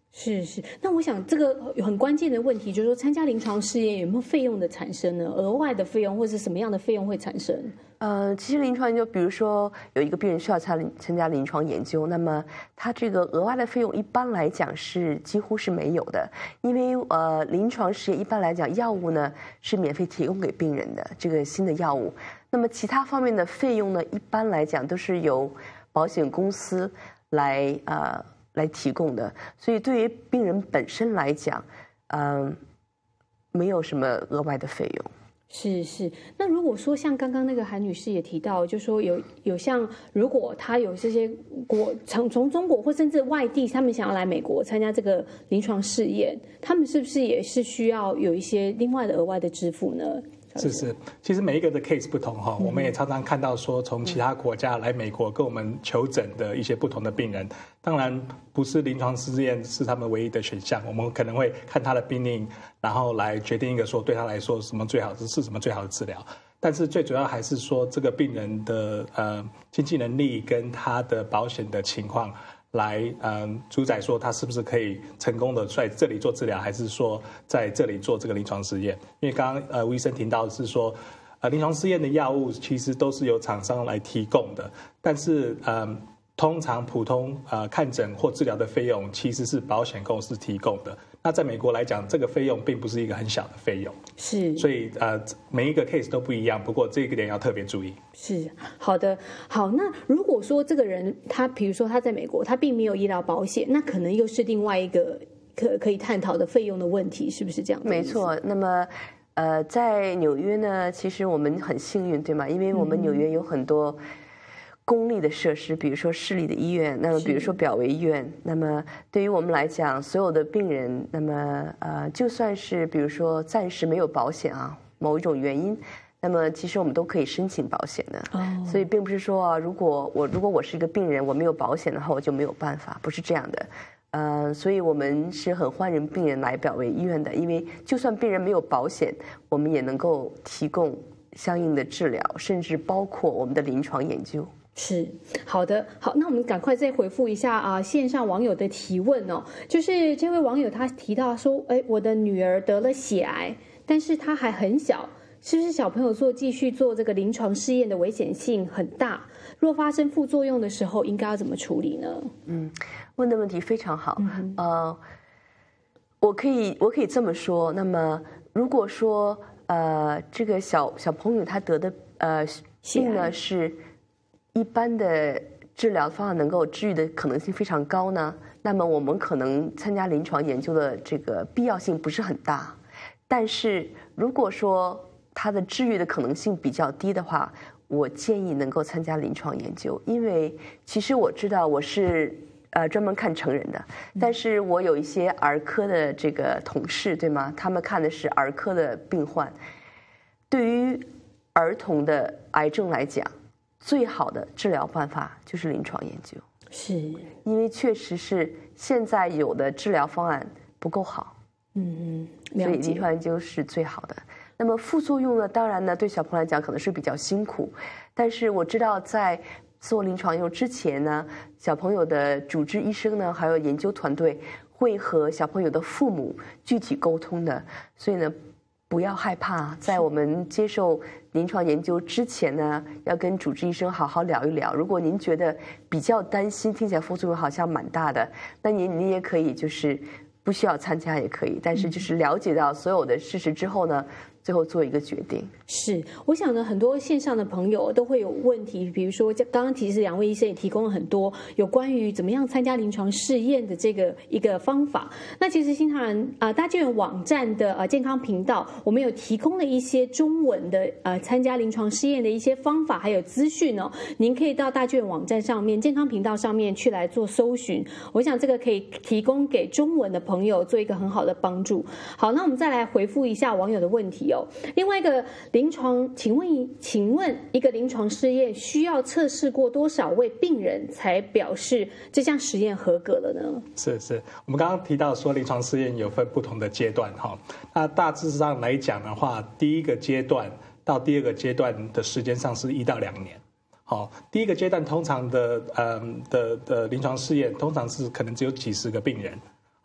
S2: 是是，那我想这个很关键的问题就是说，参加临床试验有没有费用的产生呢？额外的费用或者是什么样的费用会产生？
S4: 呃，其实临床研究，比如说有一个病人需要参参加临床研究，那么他这个额外的费用一般来讲是几乎是没有的，因为呃临床试验一般来讲药物呢是免费提供给病人的这个新的药物，那么其他方面的费用呢一般来讲都是由保险公司来呃来提供的，所以对于病人本身来讲，嗯、呃，没有什么额外的费用。
S2: 是是，那如果说像刚刚那个韩女士也提到，就说有有像如果他有这些国从从中国或甚至外地，他们想要来美国参加这个临床试验，他们是不是也是需要有一些另外的额外的支付呢？
S3: 是是，其实每一个的 case 不同哈、嗯，我们也常常看到说，从其他国家来美国跟我们求诊的一些不同的病人，当然不是临床试验是他们唯一的选项，我们可能会看他的病例，然后来决定一个说对他来说什么最好是什么最好的治疗。但是最主要还是说这个病人的呃经济能力跟他的保险的情况。来，嗯，主宰说他是不是可以成功的在这里做治疗，还是说在这里做这个临床试验？因为刚刚呃吴医生提到的是说，呃，临床试验的药物其实都是由厂商来提供的，但是嗯，通常普通呃看诊或治疗的费用其实是保险公司提供的。那在美国来讲，这个费用并不是一个很小的费用，
S2: 是，
S3: 所以呃每一个 case 都不一样。不过这个点要特别注意。
S2: 是，好的，好。那如果说这个人他，比如说他在美国，他并没有医疗保险，那可能又是另外一个可可以探讨的费用的问题，是不是这样？
S4: 没错。那么，呃，在纽约呢，其实我们很幸运，对吗？因为我们纽约有很多公立的设施，比如说市立的医院，那么比如说表维医院，那么对于我们来讲，所有的病人，那么呃，就算是比如说暂时没有保险啊，某一种原因，那么其实我们都可以申请保险的。哦，所以并不是说啊，如果我如果我是一个病人，我没有保险的话，我就没有办法，不是这样的。呃，所以我们是很欢迎病人来表维医院的，因为就算病人没有保险，我们也能够提供相应的治疗，甚至包括我们的临床研究。
S2: 是，好的，好，那我们赶快再回复一下啊，线上网友的提问哦，就是这位网友他提到说，哎，我的女儿得了血癌，但是她还很小，是不是小朋友做继续做这个临床试验的危险性很大？若发生副作用的时候，应该要怎么处理呢？
S4: 嗯，问的问题非常好，嗯、呃，我可以我可以这么说，那么如果说呃这个小小朋友他得的呃病呢是一般的治疗方案能够治愈的可能性非常高呢，那么我们可能参加临床研究的这个必要性不是很大。但是如果说它的治愈的可能性比较低的话，我建议能够参加临床研究，因为其实我知道我是呃专门看成人的，但是我有一些儿科的这个同事，对吗？他们看的是儿科的病患。对于儿童的癌症来讲，最好的治疗办法就是临床研究，
S2: 是
S4: 因为确实是现在有的治疗方案不够好，
S2: 嗯
S4: 嗯，所以临床研究是最好的。那么副作用呢，当然呢，对小朋友来讲可能是比较辛苦，但是我知道在做临床研究之前呢，小朋友的主治医生呢，还有研究团队会和小朋友的父母具体沟通的，所以呢，不要害怕，在我们接受临床研究之前呢，要跟主治医生好好聊一聊。如果您觉得比较担心，听起来副作用好像蛮大的，那您您也可以就是不需要参加也可以，但是就是了解到所有的事实之后呢，最后做一个决定。
S2: 是，我想呢，很多线上的朋友都会有问题，比如说刚刚其实两位医生也提供了很多有关于怎么样参加临床试验的这个一个方法。那其实新唐人啊、呃、大健园网站的呃健康频道，我们有提供了一些中文的呃参加临床试验的一些方法还有资讯哦，您可以到大健园网站上面健康频道上面去来做搜寻。我想这个可以提供给中文的朋友做一个很好的帮助。好，那我们再来回复一下网友的问题哦。另外一个临床，请问请问一个临床试验需要测试过多少位病人才表示这项实验合格了呢？
S3: 是是，我们刚刚提到说临床试验有分不同的阶段哈，那大致上来讲的话，第一个阶段到第二个阶段的时间上是一到两年。好，第一个阶段通常的嗯的的临床试验通常是可能只有几十个病人。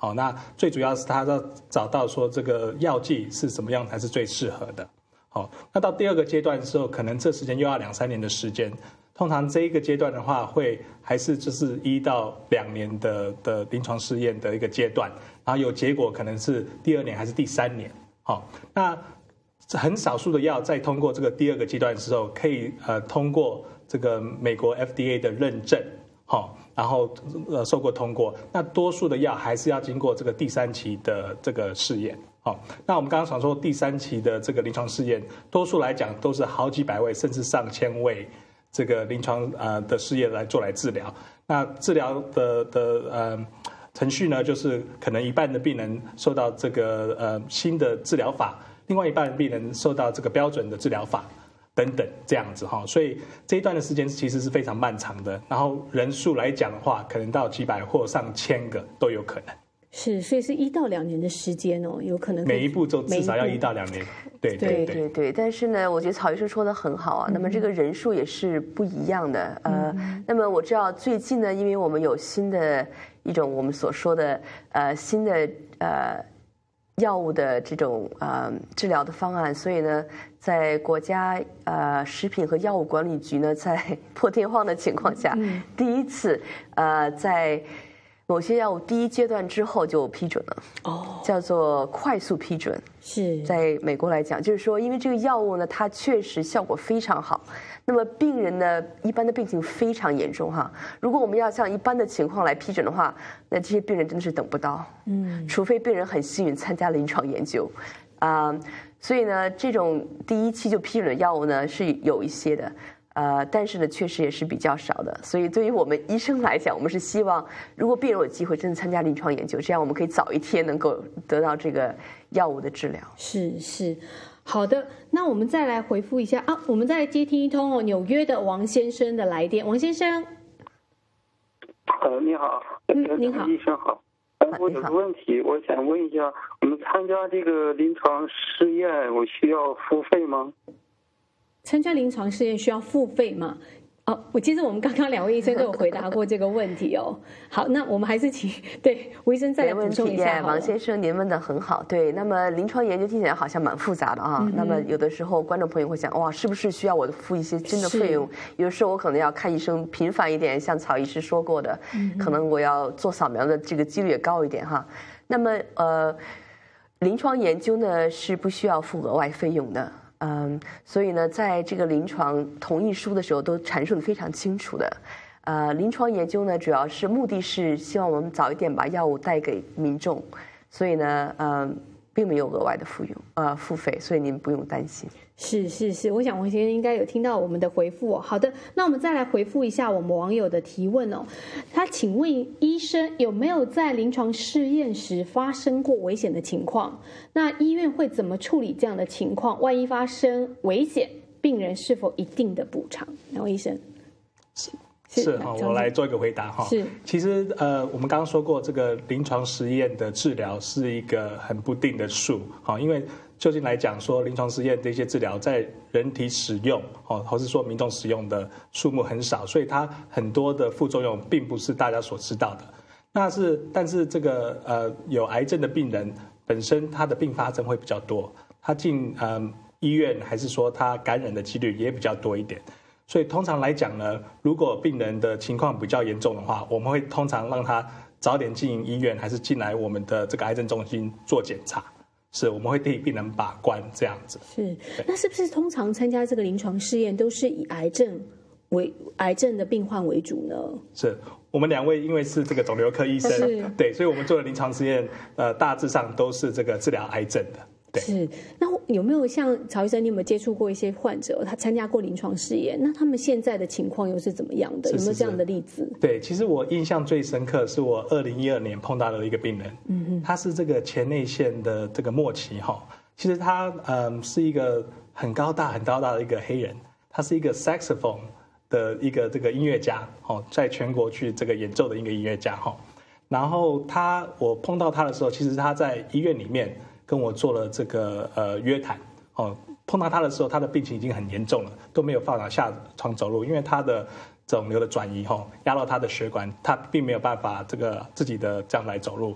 S3: 好，那最主要是他要找到说这个药剂是什么样才是最适合的。好，那到第二个阶段的时候，可能这时间又要两三年的时间。通常这一个阶段的话，会还是就是一到两年的的临床试验的一个阶段，然后有结果可能是第二年还是第三年。好，那很少数的药在通过这个第二个阶段的时候，可以呃通过这个美国 F D A 的认证，好，然后呃受过通过。那多数的药还是要经过这个第三期的这个试验。好，那我们刚刚想说第三期的这个临床试验，多数来讲都是好几百位甚至上千位这个临床呃的试验来做来治疗。那治疗的的呃程序呢，就是可能一半的病人受到这个呃新的治疗法，另外一半的病人受到这个标准的治疗法等等这样子哈。所以这一段的时间其实是非常漫长的。然后人数来讲的话，可能到几百或上千个都有可能。
S2: 是，所以是一到两年的时间哦，有可能
S3: 每一步就至少要一到两年。对对
S4: 对对。但是呢，我觉得曹医生说的很好啊。那么这个人数也是不一样的。呃，那么我知道最近呢，因为我们有新的一种我们所说的呃新的呃药物的这种呃治疗的方案，所以呢，在国家呃食品和药物管理局呢，在破天荒的情况下，嗯、第一次呃在。某些药物第一阶段之后就批准了，哦，叫做快速批准。
S2: 是
S4: 在美国来讲，就是说，因为这个药物呢，它确实效果非常好。那么病人呢，一般的病情非常严重哈。如果我们要像一般的情况来批准的话，那这些病人真的是等不到。嗯，除非病人很幸运参加临床研究，啊、呃，所以呢，这种第一期就批准的药物呢是有一些的。呃，但是呢，确实也是比较少的。所以对于我们医生来讲，我们是希望，如果病人有机会真的参加临床研究，这样我们可以早一天能够得到这个药物的治疗。
S2: 是是，好的。那我们再来回复一下啊，我们再来接听一通哦，纽约的王先生的来电。王先生，
S15: 呃，你好，
S2: 嗯，你好，
S15: 医生好。呃，我有个问题，我想问一下，我们参加这个临床试验，我需要付费吗？
S2: 参加临床试验需要付费吗？哦，我记得我们刚刚两位医生都有回答过这个问题哦。好，那我们还是请对吴医生再来补充一下。
S4: 王先生，您问的很好。对，那么临床研究听起来好像蛮复杂的啊。嗯、那么有的时候观众朋友会想，哇，是不是需要我付一些真的费用？有的时候我可能要看医生频繁一点，像曹医师说过的，嗯、可能我要做扫描的这个几率也高一点哈。那么呃，临床研究呢是不需要付额外费用的。嗯，所以呢，在这个临床同意书的时候都阐述的非常清楚的。呃，临床研究呢，主要是目的是希望我们早一点把药物带给民众，所以呢，嗯，并没有额外的付用呃付费，所以您不用担心。
S2: 是是是，我想王先生应该有听到我们的回复哦。好的，那我们再来回复一下我们网友的提问哦。他请问医生有没有在临床试验时发生过危险的情况？那医院会怎么处理这样的情况？万一发生危险，病人是否一定的补偿？两位医生。
S3: 是是哈，我来做一个回答哈。是，其实呃，我们刚刚说过，这个临床实验的治疗是一个很不定的数哈，因为究竟来讲说，临床实验的一些治疗在人体使用哦，或是说民众使用的数目很少，所以它很多的副作用并不是大家所知道的。那是，但是这个呃有癌症的病人本身他的并发症会比较多，他进呃医院还是说他感染的几率也比较多一点。所以通常来讲呢，如果病人的情况比较严重的话，我们会通常让他早点进医院，还是进来我们的这个癌症中心做检查。是，我们会替病人把关这样子。
S2: 是，那是不是通常参加这个临床试验都是以癌症为癌症的病患为主呢？
S3: 是，我们两位因为是这个肿瘤科医生，对，所以我们做的临床试验，呃，大致上都是这个治疗癌症的。对，
S2: 是。那有没有像曹医生，你有没有接触过一些患者，他参加过临床试验？那他们现在的情况又是怎么样的？
S3: 是是是，
S2: 有没有这样的例子？
S3: 对，其实我印象最深刻是我二零一二年碰到的一个病人，嗯哼，他是这个前列腺的这个末期哈。其实他嗯是一个很高大很高大的一个黑人，他是一个 saxophone 的一个这个音乐家哦，在全国去这个演奏的一个音乐家哈。然后他我碰到他的时候，其实他在医院里面跟我做了这个呃约谈哦，碰到他的时候，他的病情已经很严重了，都没有办法下床走路，因为他的肿瘤的转移哈、哦、压到他的血管，他并没有办法这个自己的这样来走路。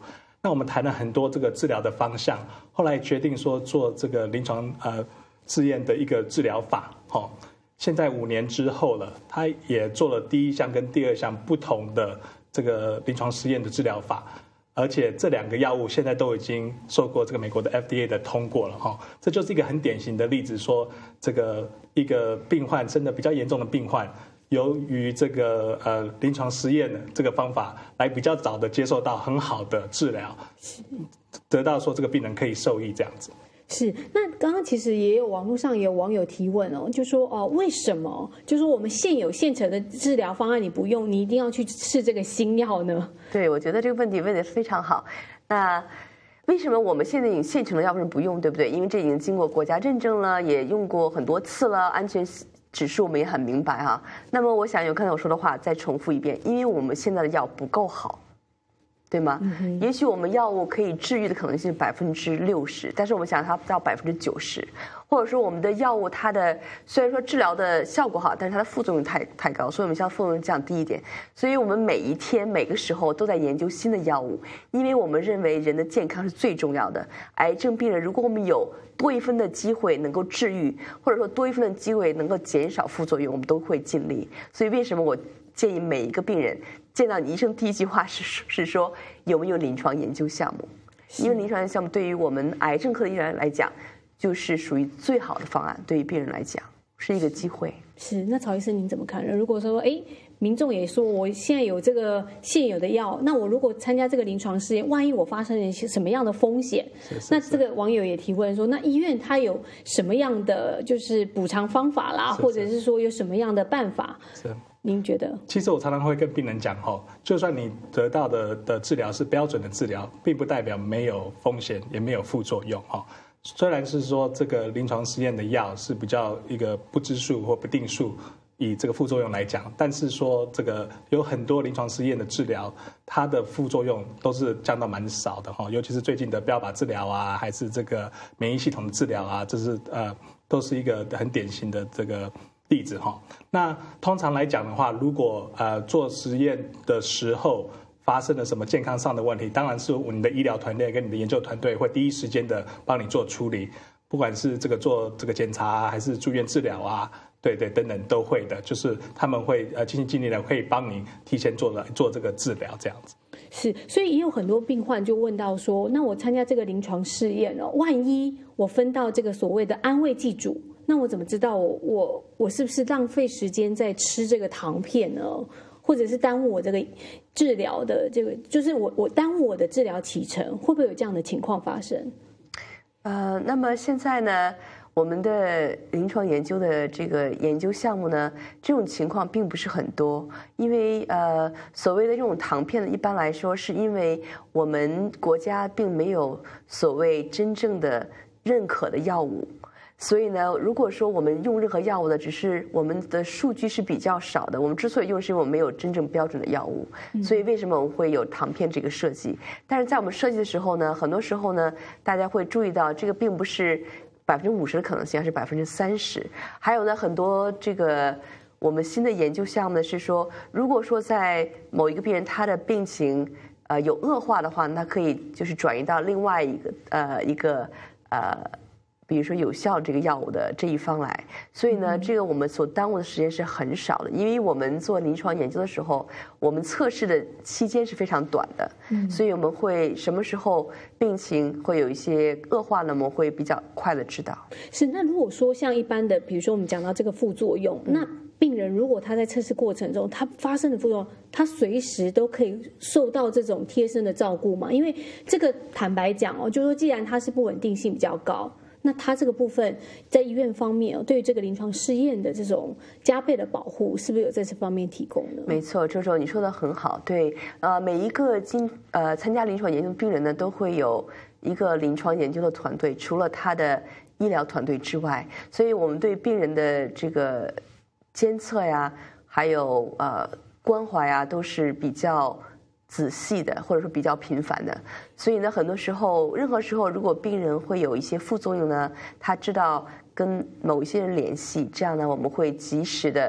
S3: 那我们谈了很多这个治疗的方向，后来决定说做这个临床呃试验的一个治疗法，哦，现在五年之后了，他也做了第一项跟第二项不同的这个临床试验的治疗法，而且这两个药物现在都已经受过这个美国的 F D A 的通过了哈，这就是一个很典型的例子，说这个一个病患真的比较严重的病患，由于这个呃临床实验的这个方法来比较早的接受到很好的治疗，得到说这个病人可以受益这样子。
S2: 是，那刚刚其实也有网络上也有网友提问哦，就说哦，为什么就说我们现有现成的治疗方案你不用，你一定要去试这个新药呢？
S4: 对，我觉得这个问题问得非常好。那为什么我们现在有现成的药为什么不用，对不对？因为这已经经过国家认证了，也用过很多次了，安全指数我们也很明白哈。那么我想用刚才我说的话再重复一遍，因为我们现在的药不够好。对吗？嗯、也许我们药物可以治愈的可能性是百分之六十，但是我们想它到百分之九十，或者说我们的药物它的虽然说治疗的效果好，但是它的副作用太太高，所以我们希望副作用降低一点。所以我们每一天每个时候都在研究新的药物，因为我们认为人的健康是最重要的。癌症病人如果我们有多一分的机会能够治愈，或者说多一分的机会能够减少副作用，我们都会尽力。所以为什么我建议每一个病人见到你医生第一句话是是说有没有临床研究项目，因为临床研究项目对于我们癌症科的医生来讲就是属于最好的方案，对于病人来讲是一个机会。
S2: 是，那曹医生您怎么看？如果说哎，民众也说我现在有这个现有的药，那我如果参加这个临床试验，万一我发生了一些什么样的风险？是是，那这个网友也提问说，那医院它有什么样的就是补偿方法啦，是是，或者是说有什么样的办法？是。您觉得？
S3: 其实我常常会跟病人讲吼，就算你得到的的治疗是标准的治疗，并不代表没有风险，也没有副作用哈。虽然是说这个临床实验的药是比较一个不知数或不定数，以这个副作用来讲，但是说这个有很多临床实验的治疗，它的副作用都是降到蛮少的哈。尤其是最近的标靶治疗啊，还是这个免疫系统的治疗啊，这是呃都是一个很典型的这个例子哈。那通常来讲的话，如果呃做实验的时候发生了什么健康上的问题，当然是你的医疗团队跟你的研究团队会第一时间的帮你做处理，不管是这个做这个检查啊，还是住院治疗啊，对对等等都会的，就是他们会呃尽心尽力的可以帮你提前做了做这个治疗这样子。
S2: 是，所以也有很多病患就问到说，那我参加这个临床试验哦，万一我分到这个所谓的安慰剂组，那我怎么知道我我我是不是浪费时间在吃这个糖片呢？或者是耽误我这个治疗的这个，就是我我耽误我的治疗启程，会不会有这样的情况发生？
S4: 呃，那么现在呢，我们的临床研究的这个研究项目呢，这种情况并不是很多，因为呃，所谓的这种糖片呢，一般来说是因为我们国家并没有所谓真正的认可的药物。所以呢，如果说我们用任何药物的，只是我们的数据是比较少的。我们之所以用，是因为我们没有真正标准的药物。所以为什么我们会有糖片这个设计？但是在我们设计的时候呢，很多时候呢，大家会注意到这个并不是百分之五十的可能性，而是百分之三十。还有呢，很多这个我们新的研究项目呢是说，如果说在某一个病人他的病情呃有恶化的话，那可以就是转移到另外一个呃一个呃。比如说有效这个药物的这一方来，所以呢，这个我们所耽误的时间是很少的，因为我们做临床研究的时候，我们测试的期间是非常短的，嗯，所以我们会什么时候病情会有一些恶化呢？我们会比较快的知道。
S2: 是，那如果说像一般的，比如说我们讲到这个副作用，嗯、那病人如果他在测试过程中他发生的副作用，他随时都可以受到这种贴身的照顾嘛？因为这个坦白讲哦，就是说既然它是不稳定性比较高。那它这个部分在医院方面，对于这个临床试验的这种加倍的保护，是不是有在这方面提供呢？
S4: 没错，周周你说的很好。对，呃，每一个经呃参加临床研究的病人呢，都会有一个临床研究的团队，除了他的医疗团队之外，所以我们对病人的这个监测呀，还有呃关怀呀，都是比较仔细的，或者说比较频繁的。所以呢，很多时候，任何时候，如果病人会有一些副作用呢，他知道跟某一些人联系，这样呢，我们会及时的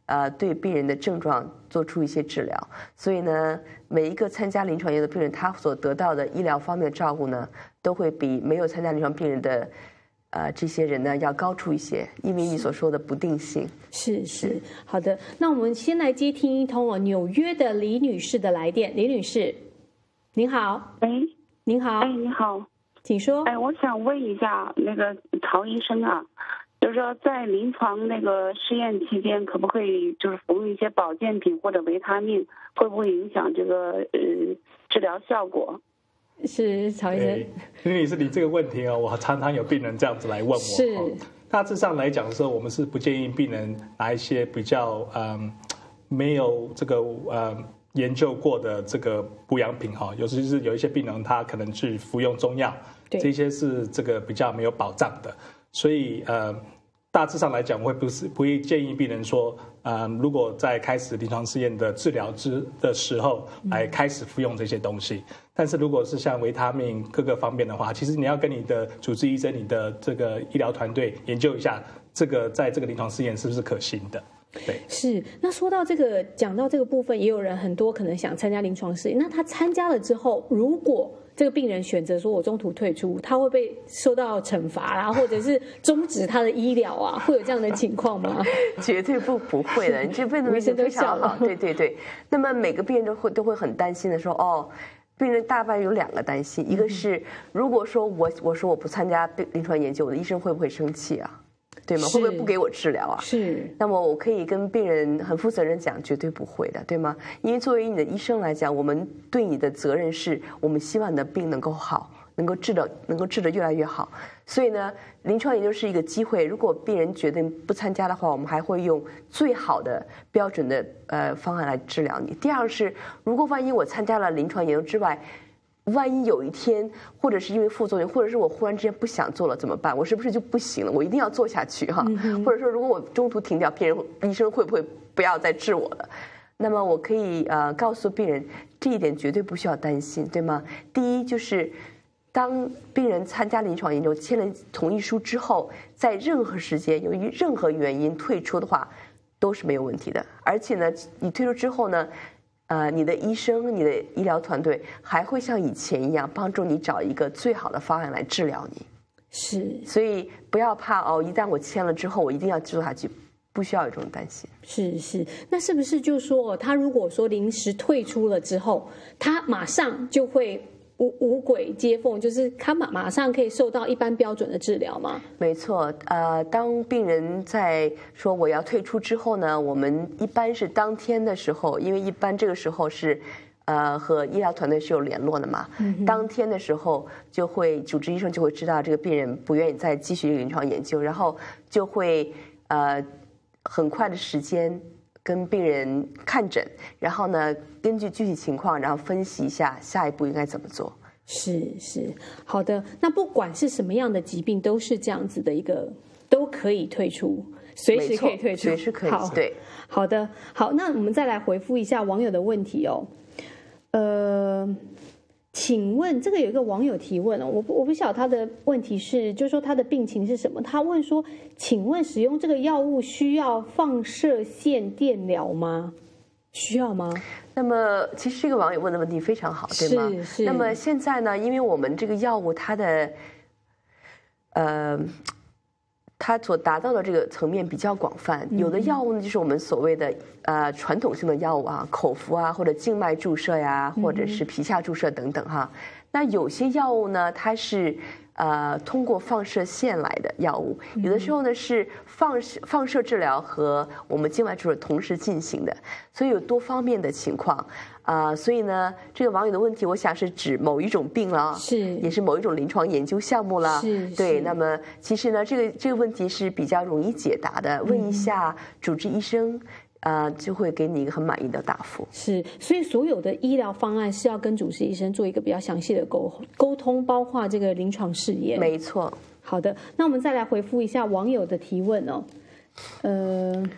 S4: 呃对病人的症状做出一些治疗。所以呢，每一个参加临床研究的病人，他所得到的医疗方面的照顾呢，都会比没有参加临床病人的呃这些人呢要高出一些，因为你所说的不定性。
S2: 是是，好的。那我们先来接听一通哦，纽约的李女士的来电。李女士，您好。
S16: 哎，
S2: 您好。
S16: 哎，你好，
S2: 请说。
S16: 哎，我想问一下那个曹医生啊，就是说在临床那个试验期间，可不可以就是服用一些保健品或者维他命，会不会影响这个呃治疗效果？
S2: 是曹医生。
S3: 李女士，你这个问题哦，我常常有病人这样子来问我。
S2: 是。
S3: 哦大致上来讲的时候，我们是不建议病人拿一些比较嗯没有这个呃研究过的这个补养品哈，尤其是有一些病人他可能去服用中药，这些是这个比较没有保障的，所以呃大致上来讲，我会不是不会建议病人说，呃如果在开始临床试验的治疗之的时候来开始服用这些东西。但是如果是像维他命各个方面的话，其实你要跟你的主治医生、你的这个医疗团队研究一下，这个在这个临床试验是不是可行的。对，
S2: 是。那说到这个，讲到这个部分，也有人很多可能想参加临床试验。那他参加了之后，如果这个病人选择说我中途退出，他会被受到惩罚啊，或者是终止他的医疗啊，会有这样的情况吗？
S4: 绝对不不会的，你这问的问题非常好。对对对，那么每个病人都会都会很担心的说，哦。病人大半有两个担心，一个是如果说我我说我不参加临床研究，我的医生会不会生气啊？对吗？会不会不给我治疗啊？
S2: 是。
S4: 那么我可以跟病人很负责任讲，绝对不会的，对吗？因为作为你的医生来讲，我们对你的责任是我们希望你的病能够好，能够治的能够治得越来越好。所以呢，临床研究是一个机会。如果病人决定不参加的话，我们还会用最好的标准的呃方案来治疗你。第二是，如果万一我参加了临床研究之外，万一有一天，或者是因为副作用，或者是我忽然之间不想做了怎么办？我是不是就不行了？我一定要做下去哈？嗯、或者说，如果我中途停掉，病人医生会不会不要再治我了？那么我可以呃告诉病人，这一点绝对不需要担心，对吗？第一就是。当病人参加临床研究签了同意书之后，在任何时间由于任何原因退出的话，都是没有问题的。而且呢，你退出之后呢，呃，你的医生、你的医疗团队还会像以前一样帮助你找一个最好的方案来治疗你。
S2: 是，
S4: 所以不要怕哦，一旦我签了之后，我一定要做下去，不需要有这种担心。
S2: 是是，那是不是就说他如果说临时退出了之后，他马上就会？无无轨接缝，就是他马马上可以受到一般标准的治疗吗？
S4: 没错，呃，当病人在说我要退出之后呢，我们一般是当天的时候，因为一般这个时候是，呃，和医疗团队是有联络的嘛。嗯、当天的时候就会主治医生就会知道这个病人不愿意再继续临床研究，然后就会呃很快的时间。跟病人看诊，然后呢，根据具体情况，然后分析一下下一步应该怎么做。
S2: 是是，好的。那不管是什么样的疾病，都是这样子的一个，都可以退出，随时可以退出，
S4: 随时可以。
S2: 好，
S4: 对，
S2: 好的，好。那我们再来回复一下网友的问题哦。呃，请问这个有一个网友提问哦，我不我不晓得他的问题是，就是说他的病情是什么？他问说，请问使用这个药物需要放射线电疗吗？需要吗？
S4: 那么其实这个网友问的问题非常好，对吗？
S2: 是是。
S4: 那么现在呢，因为我们这个药物它的，呃。它所达到的这个层面比较广泛，有的药物呢就是我们所谓的呃传统性的药物啊，口服啊，或者静脉注射呀，或者是皮下注射等等哈。那有些药物呢，它是呃通过放射线来的药物，有的时候呢是放射放射治疗和我们静脉注射同时进行的，所以有多方面的情况。啊、呃，所以呢，这个网友的问题，我想是指某一种病了，
S2: 是，
S4: 也是某一种临床研究项目了，
S2: 是，
S4: 对。
S2: 是
S4: 那么其实呢，这个这个问题是比较容易解答的，问一下主治医生，啊、呃，就会给你一个很满意的答复。
S2: 是，所以所有的医疗方案是要跟主治医生做一个比较详细的沟沟通，包括这个临床试验。
S4: 没错。
S2: 好的，那我们再来回复一下网友的提问哦，呃，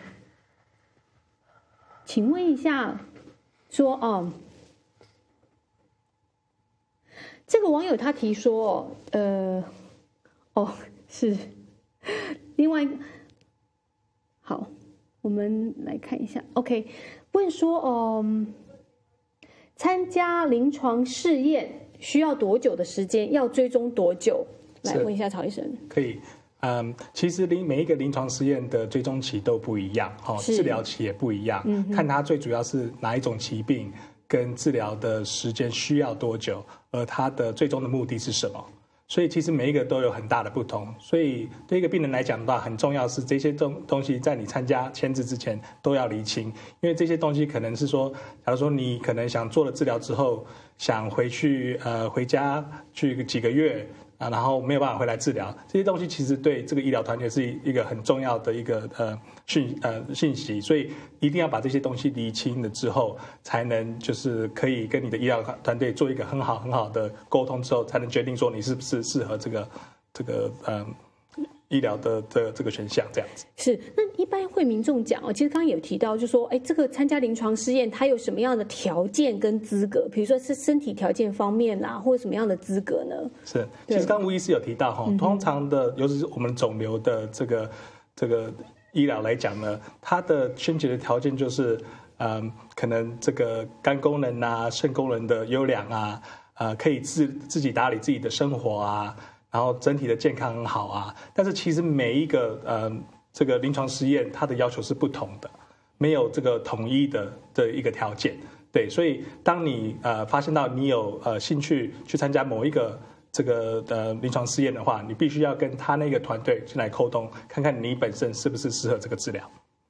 S2: 请问一下。说哦，这个网友他提说，呃，哦是，另外一个好， 我们来看一下 ，OK， 问说，嗯，参加临床试验需要多久的时间？要追踪多久？来问一下曹医生。
S3: 可以。嗯，其实临每一个临床试验的追踪期都不一样，哈、哦，治疗期也不一样，嗯、看它最主要是哪一种疾病，跟治疗的时间需要多久，而它的最终的目的是什么。所以其实每一个都有很大的不同。所以对一个病人来讲的话，很重要是这些东东西在你参加签字之前都要厘清，因为这些东西可能是说，假如说你可能想做了治疗之后，想回去呃回家去几个月。啊，然后没有办法回来治疗，这些东西其实对这个医疗团队是一个很重要的一个呃讯呃信息，所以一定要把这些东西厘清了之后，才能就是可以跟你的医疗团队做一个很好很好的沟通之后，才能决定说你是不是适合这个这个嗯。医疗的的这个选项这样子
S2: 是。那一般会民众讲哦，其实刚刚有提到，就说哎，这个参加临床试验，它有什么样的条件跟资格？比如说是身体条件方面啦，或者什么样的资格呢？
S3: 是，其实刚刚吴医师有提到哈、嗯，通常的，尤其是我们肿瘤的这个这个医疗来讲呢，它的先决的条件就是，嗯，可能这个肝功能啊、肾功能的优良啊，呃，可以自自己打理自己的生活啊。然后整体的健康很好啊，但是其实每一个呃这个临床实验它的要求是不同的，没有这个统一的的一个条件。对，所以当你呃发现到你有呃兴趣去参加某一个这个呃临床试验的话，你必须要跟他那个团队进来沟通，看看你本身是不是适合这个治疗。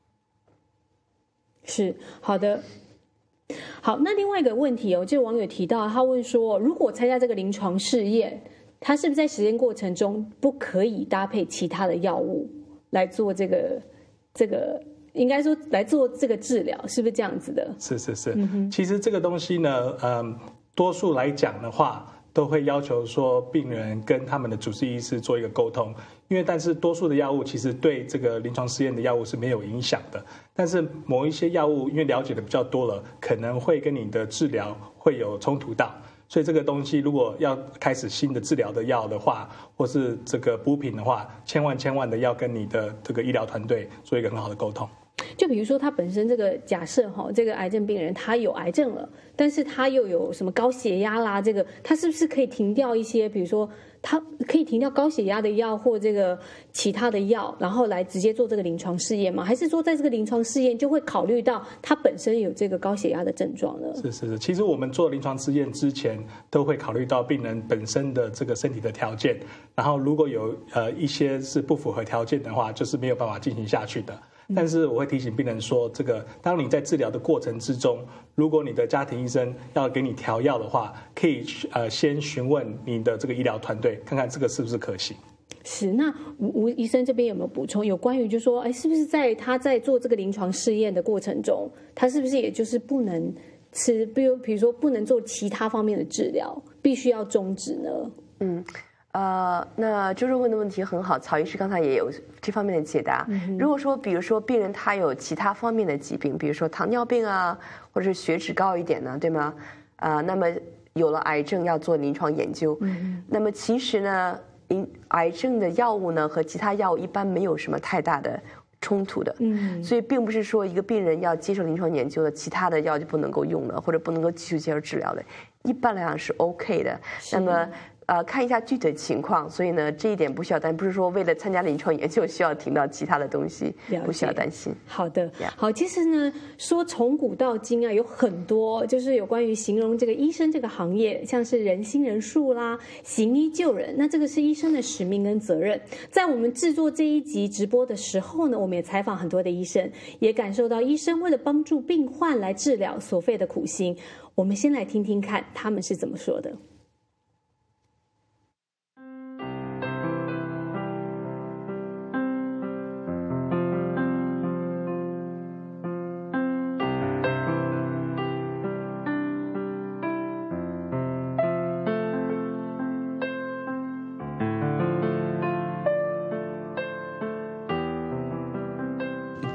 S2: 是，好的。好，那另外一个问题哦，就网友提到，他问说，如果参加这个临床试验，他是不是在实验过程中不可以搭配其他的药物来做这个这个，应该说来做这个治疗，是不是这样子的？
S3: 是是是，嗯、其实这个东西呢，嗯，多数来讲的话，都会要求说病人跟他们的主治医师做一个沟通，因为但是多数的药物其实对这个临床试验的药物是没有影响的，但是某一些药物因为了解的比较多了，可能会跟你的治疗会有冲突到。所以这个东西如果要开始新的治疗的药的话，或是这个补品的话，千万千万的要跟你的这个医疗团队做一个很好的沟通。
S2: 就比如说他本身这个假设哈，这个癌症病人他有癌症了，但是他又有什么高血压啦，这个他是不是可以停掉一些，比如说他可以停掉高血压的药或这个其他的药，然后来直接做这个临床试验吗？还是说在这个临床试验就会考虑到他本身有这个高血压的症状呢？
S3: 是是是，其实我们做临床试验之前都会考虑到病人本身的这个身体的条件，然后如果有呃一些是不符合条件的话，就是没有办法进行下去的。但是我会提醒病人说，这个当你在治疗的过程之中，如果你的家庭医生要给你调药的话，可以呃先询问你的这个医疗团队，看看这个是不是可行。
S2: 是，那吴吴医生这边有没有补充？有关于就是说，哎，是不是在他在做这个临床试验的过程中，他是不是也就是不能吃，比如比如说不能做其他方面的治疗，必须要终止呢？
S4: 嗯。呃，那就是问的问题很好，曹医师刚才也有这方面的解答。嗯、如果说，比如说病人他有其他方面的疾病，比如说糖尿病啊，或者是血脂高一点呢，对吗？啊、呃，那么有了癌症要做临床研究，嗯、那么其实呢，癌症的药物呢和其他药物一般没有什么太大的冲突的，嗯，所以并不是说一个病人要接受临床研究的，其他的药就不能够用了，或者不能够继续接受治疗的，一般来讲是 OK 的。那么。呃，看一下具体的情况，所以呢，这一点不需要担心，不是说为了参加临床研究需要停到其他的东西，不需要担心。
S2: 好的，好，其实呢，说从古到今啊，有很多就是有关于形容这个医生这个行业，像是人心人术啦，行医救人，那这个是医生的使命跟责任。在我们制作这一集直播的时候呢，我们也采访很多的医生，也感受到医生为了帮助病患来治疗所费的苦心。我们先来听听看他们是怎么说的。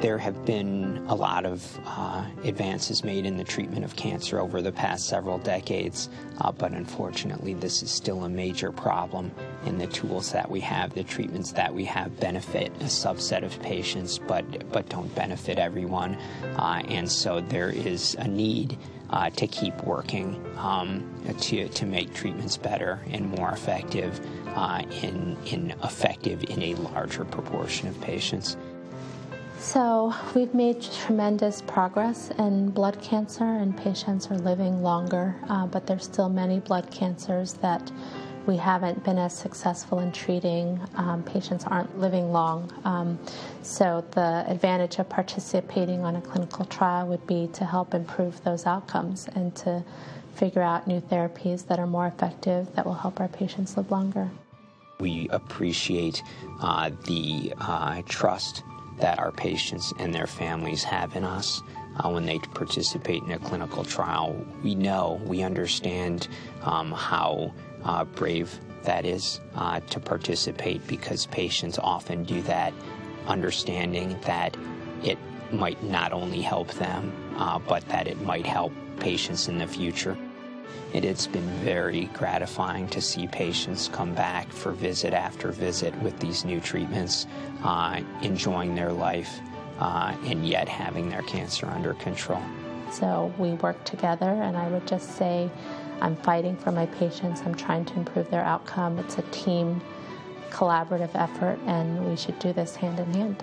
S17: there have been a lot of uh, advances made in the treatment of cancer over the past several decades, uh, but unfortunately this is still a major problem, and the tools that we have, the treatments that we have benefit a subset of patients, but, but don't benefit everyone, uh, and so there is a need uh, to keep working um, to, to make treatments better and more effective, uh, in, in effective in a larger proportion of patients.
S18: So we've made tremendous progress in blood cancer, and patients are living longer, uh, but there's still many blood cancers that we haven't been as successful in treating. Um, patients aren't living long. Um, so the advantage of participating on a clinical trial would be to help improve those outcomes and to figure out new therapies that are more effective that will help our patients live longer.
S17: We appreciate uh, the uh, trust that our patients and their families have in us uh, when they participate in a clinical trial. We know, we understand um, how uh, brave that is uh, to participate, because patients often do that understanding that it might not only help them, uh, but that it might help patients in the future. And it's been very gratifying to see patients come back for visit after visit with these new treatments, uh, enjoying their life, uh, and yet having their cancer under control.
S18: So we work together, and I would just say I'm fighting for my patients. I'm trying to improve their outcome. It's a team, collaborative effort, and we should do this hand in hand.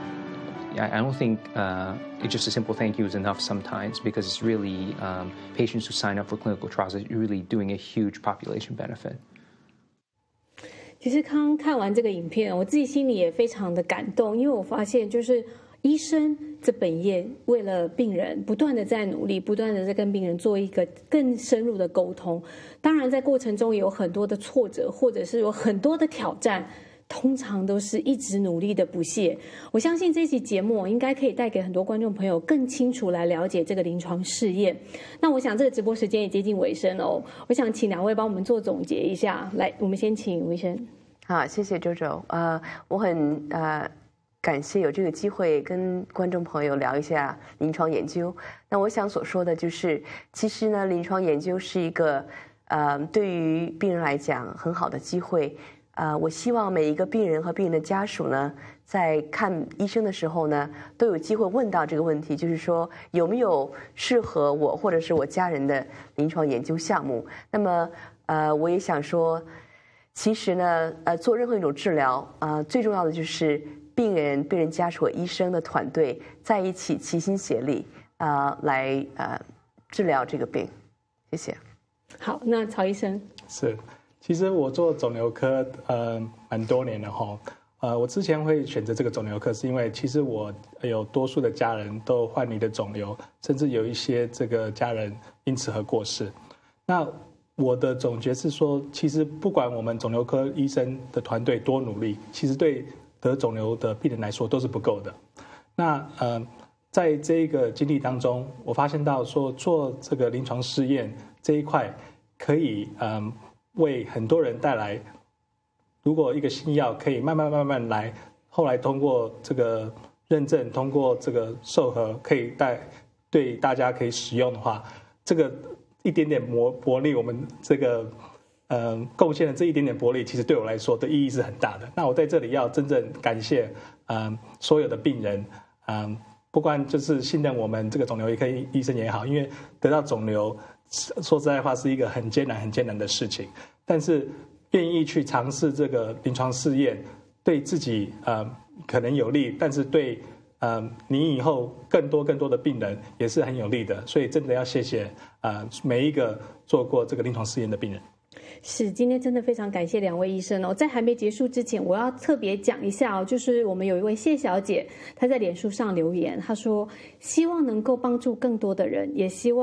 S19: I don't think uh, it's just a simple thank you is enough sometimes, because it's really um, patients who sign up for clinical trials are really doing a huge population benefit.
S2: 其实刚刚看完这个影片，我自己心里也非常的感动，因为我发现就是医生这本业为了病人不断的在努力，不断的在跟病人做一个更深入的沟通。当然在过程中有很多的挫折，或者是有很多的挑战。通常都是一直努力的不懈。我相信这期节目应该可以带给很多观众朋友更清楚来了解这个临床试验。那我想这个直播时间也接近尾声哦，我想请两位帮我们做总结一下。来，我们先请吴医生。
S4: 好，谢谢周周。呃，我很呃感谢有这个机会跟观众朋友聊一下临床研究。那我想所说的就是，其实呢，临床研究是一个呃对于病人来讲很好的机会。呃，我希望每一个病人和病人的家属呢，在看医生的时候呢，都有机会问到这个问题，就是说有没有适合我或者是我家人的临床研究项目。那么，呃，我也想说，其实呢，呃，做任何一种治疗，呃，最重要的就是病人、病人家属和医生的团队在一起齐心协力，呃，来呃治疗这个病。谢谢。
S2: 好，那曹医生
S3: 是。其实我做肿瘤科呃蛮多年了哈，呃我之前会选择这个肿瘤科，是因为其实我有多数的家人都患离的肿瘤，甚至有一些这个家人因此而过世。那我的总结是说，其实不管我们肿瘤科医生的团队多努力，其实对得肿瘤的病人来说都是不够的。那呃在这个经历当中，我发现到说做这个临床试验这一块可以嗯。呃为很多人带来，如果一个新药可以慢慢慢慢来，后来通过这个认证，通过这个授核，可以带对大家可以使用的话，这个一点点薄薄利，我们这个嗯、呃、贡献的这一点点薄利，其实对我来说的意义是很大的。那我在这里要真正感谢嗯、呃、所有的病人，嗯、呃、不管就是信任我们这个肿瘤科医生也好，因为得到肿瘤。说实在话是一个很艰难很艰难的事情，但是愿意去尝试这个临床试验，对自己呃可能有利，但是对呃你以后更多更多的病人也是很有利的，所以真的要谢谢呃每一个做过这个临床试验的病人。
S2: 是，今天真的非常感谢两位医生哦。在还没结束之前，我要特别讲一下哦，就是我们有一位谢小姐，她在脸书上留言，她说希望能够帮助更多的人，也希望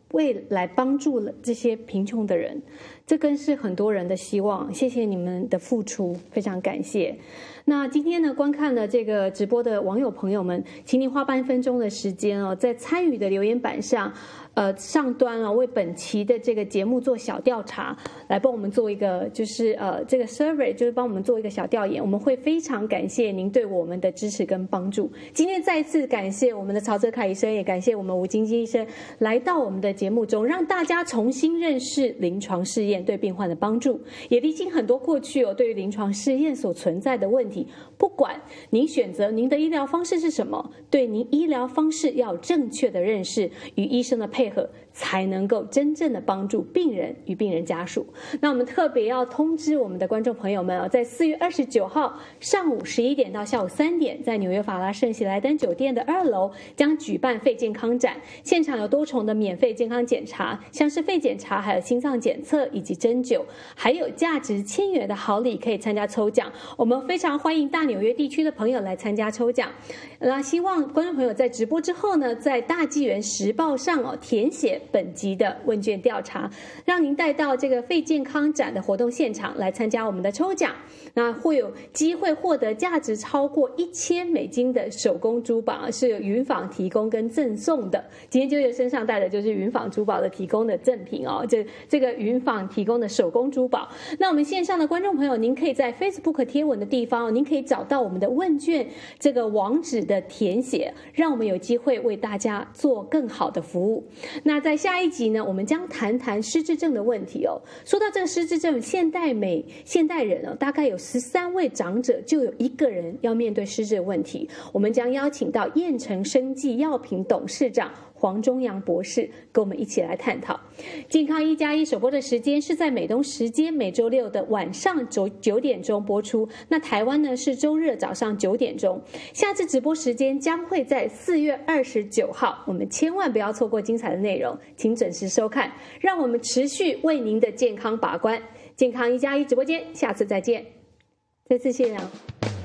S2: 未来帮助了这些贫穷的人，这更是很多人的希望。谢谢你们的付出，非常感谢。那今天呢，观看了这个直播的网友朋友们，请您花半分钟的时间哦，在参与的留言板上，呃，上端啊，为本期的这个节目做小调查，来帮我们做一个就是呃这个 survey， 就是帮我们做一个小调研。我们会非常感谢您对我们的支持跟帮助。今天再次感谢我们的曹泽凯医生，也感谢我们吴晶晶医生来到我们的节目中，让大家重新认识临床试验对病患的帮助，也厘清很多过去哦对于临床试验所存在的问题。不管您选择您的医疗方式是什么，对您医疗方式要有正确的认识，与医生的配合，才能够真正的帮助病人与病人家属。那我们特别要通知我们的观众朋友们哦，在四月二十九号上午十一点到下午三点，在纽约法拉盛喜来登酒店的二楼将举办肺健康展，现场有多重的免费健康检查，像是肺检查、还有心脏检测以及针灸，还有价值千元的好礼可以参加抽奖。我们非常欢迎大纽约地区的朋友来参加抽奖。那希望观众朋友在直播之后呢，在大纪元时报上哦填写本集的问卷调查，让您带到这个肺健康展的活动现场来参加我们的抽奖。那会有机会获得价值超过一千美金的手工珠宝，是由云纺提供跟赠送的。今天就有身上带的就是云纺珠宝的提供的赠品哦，这这个云纺提供的手工珠宝。那我们线上的观众朋友，您可以在 Facebook 贴文的地方，您可以找到我们的问卷这个网址的填写，让我们有机会为大家做更好的服务。那在下一集呢，我们将谈谈失智症的问题哦。说到这个失智症，现代美现代人哦，大概有十三位长者就有一个人要面对失智的问题。我们将邀请到燕城生技药品董事长黄忠阳博士跟我们一起来探讨。健康一加一首播的时间是在美东时间每周六的晚上九九点钟播出，那台湾呢是周日早上九点钟。下次直播时间将会在四月二十九号，我们千万不要错过精彩的内容，请准时收看，让我们持续为您的健康把关。健康一加一直播间，下次再见。再次谢谢。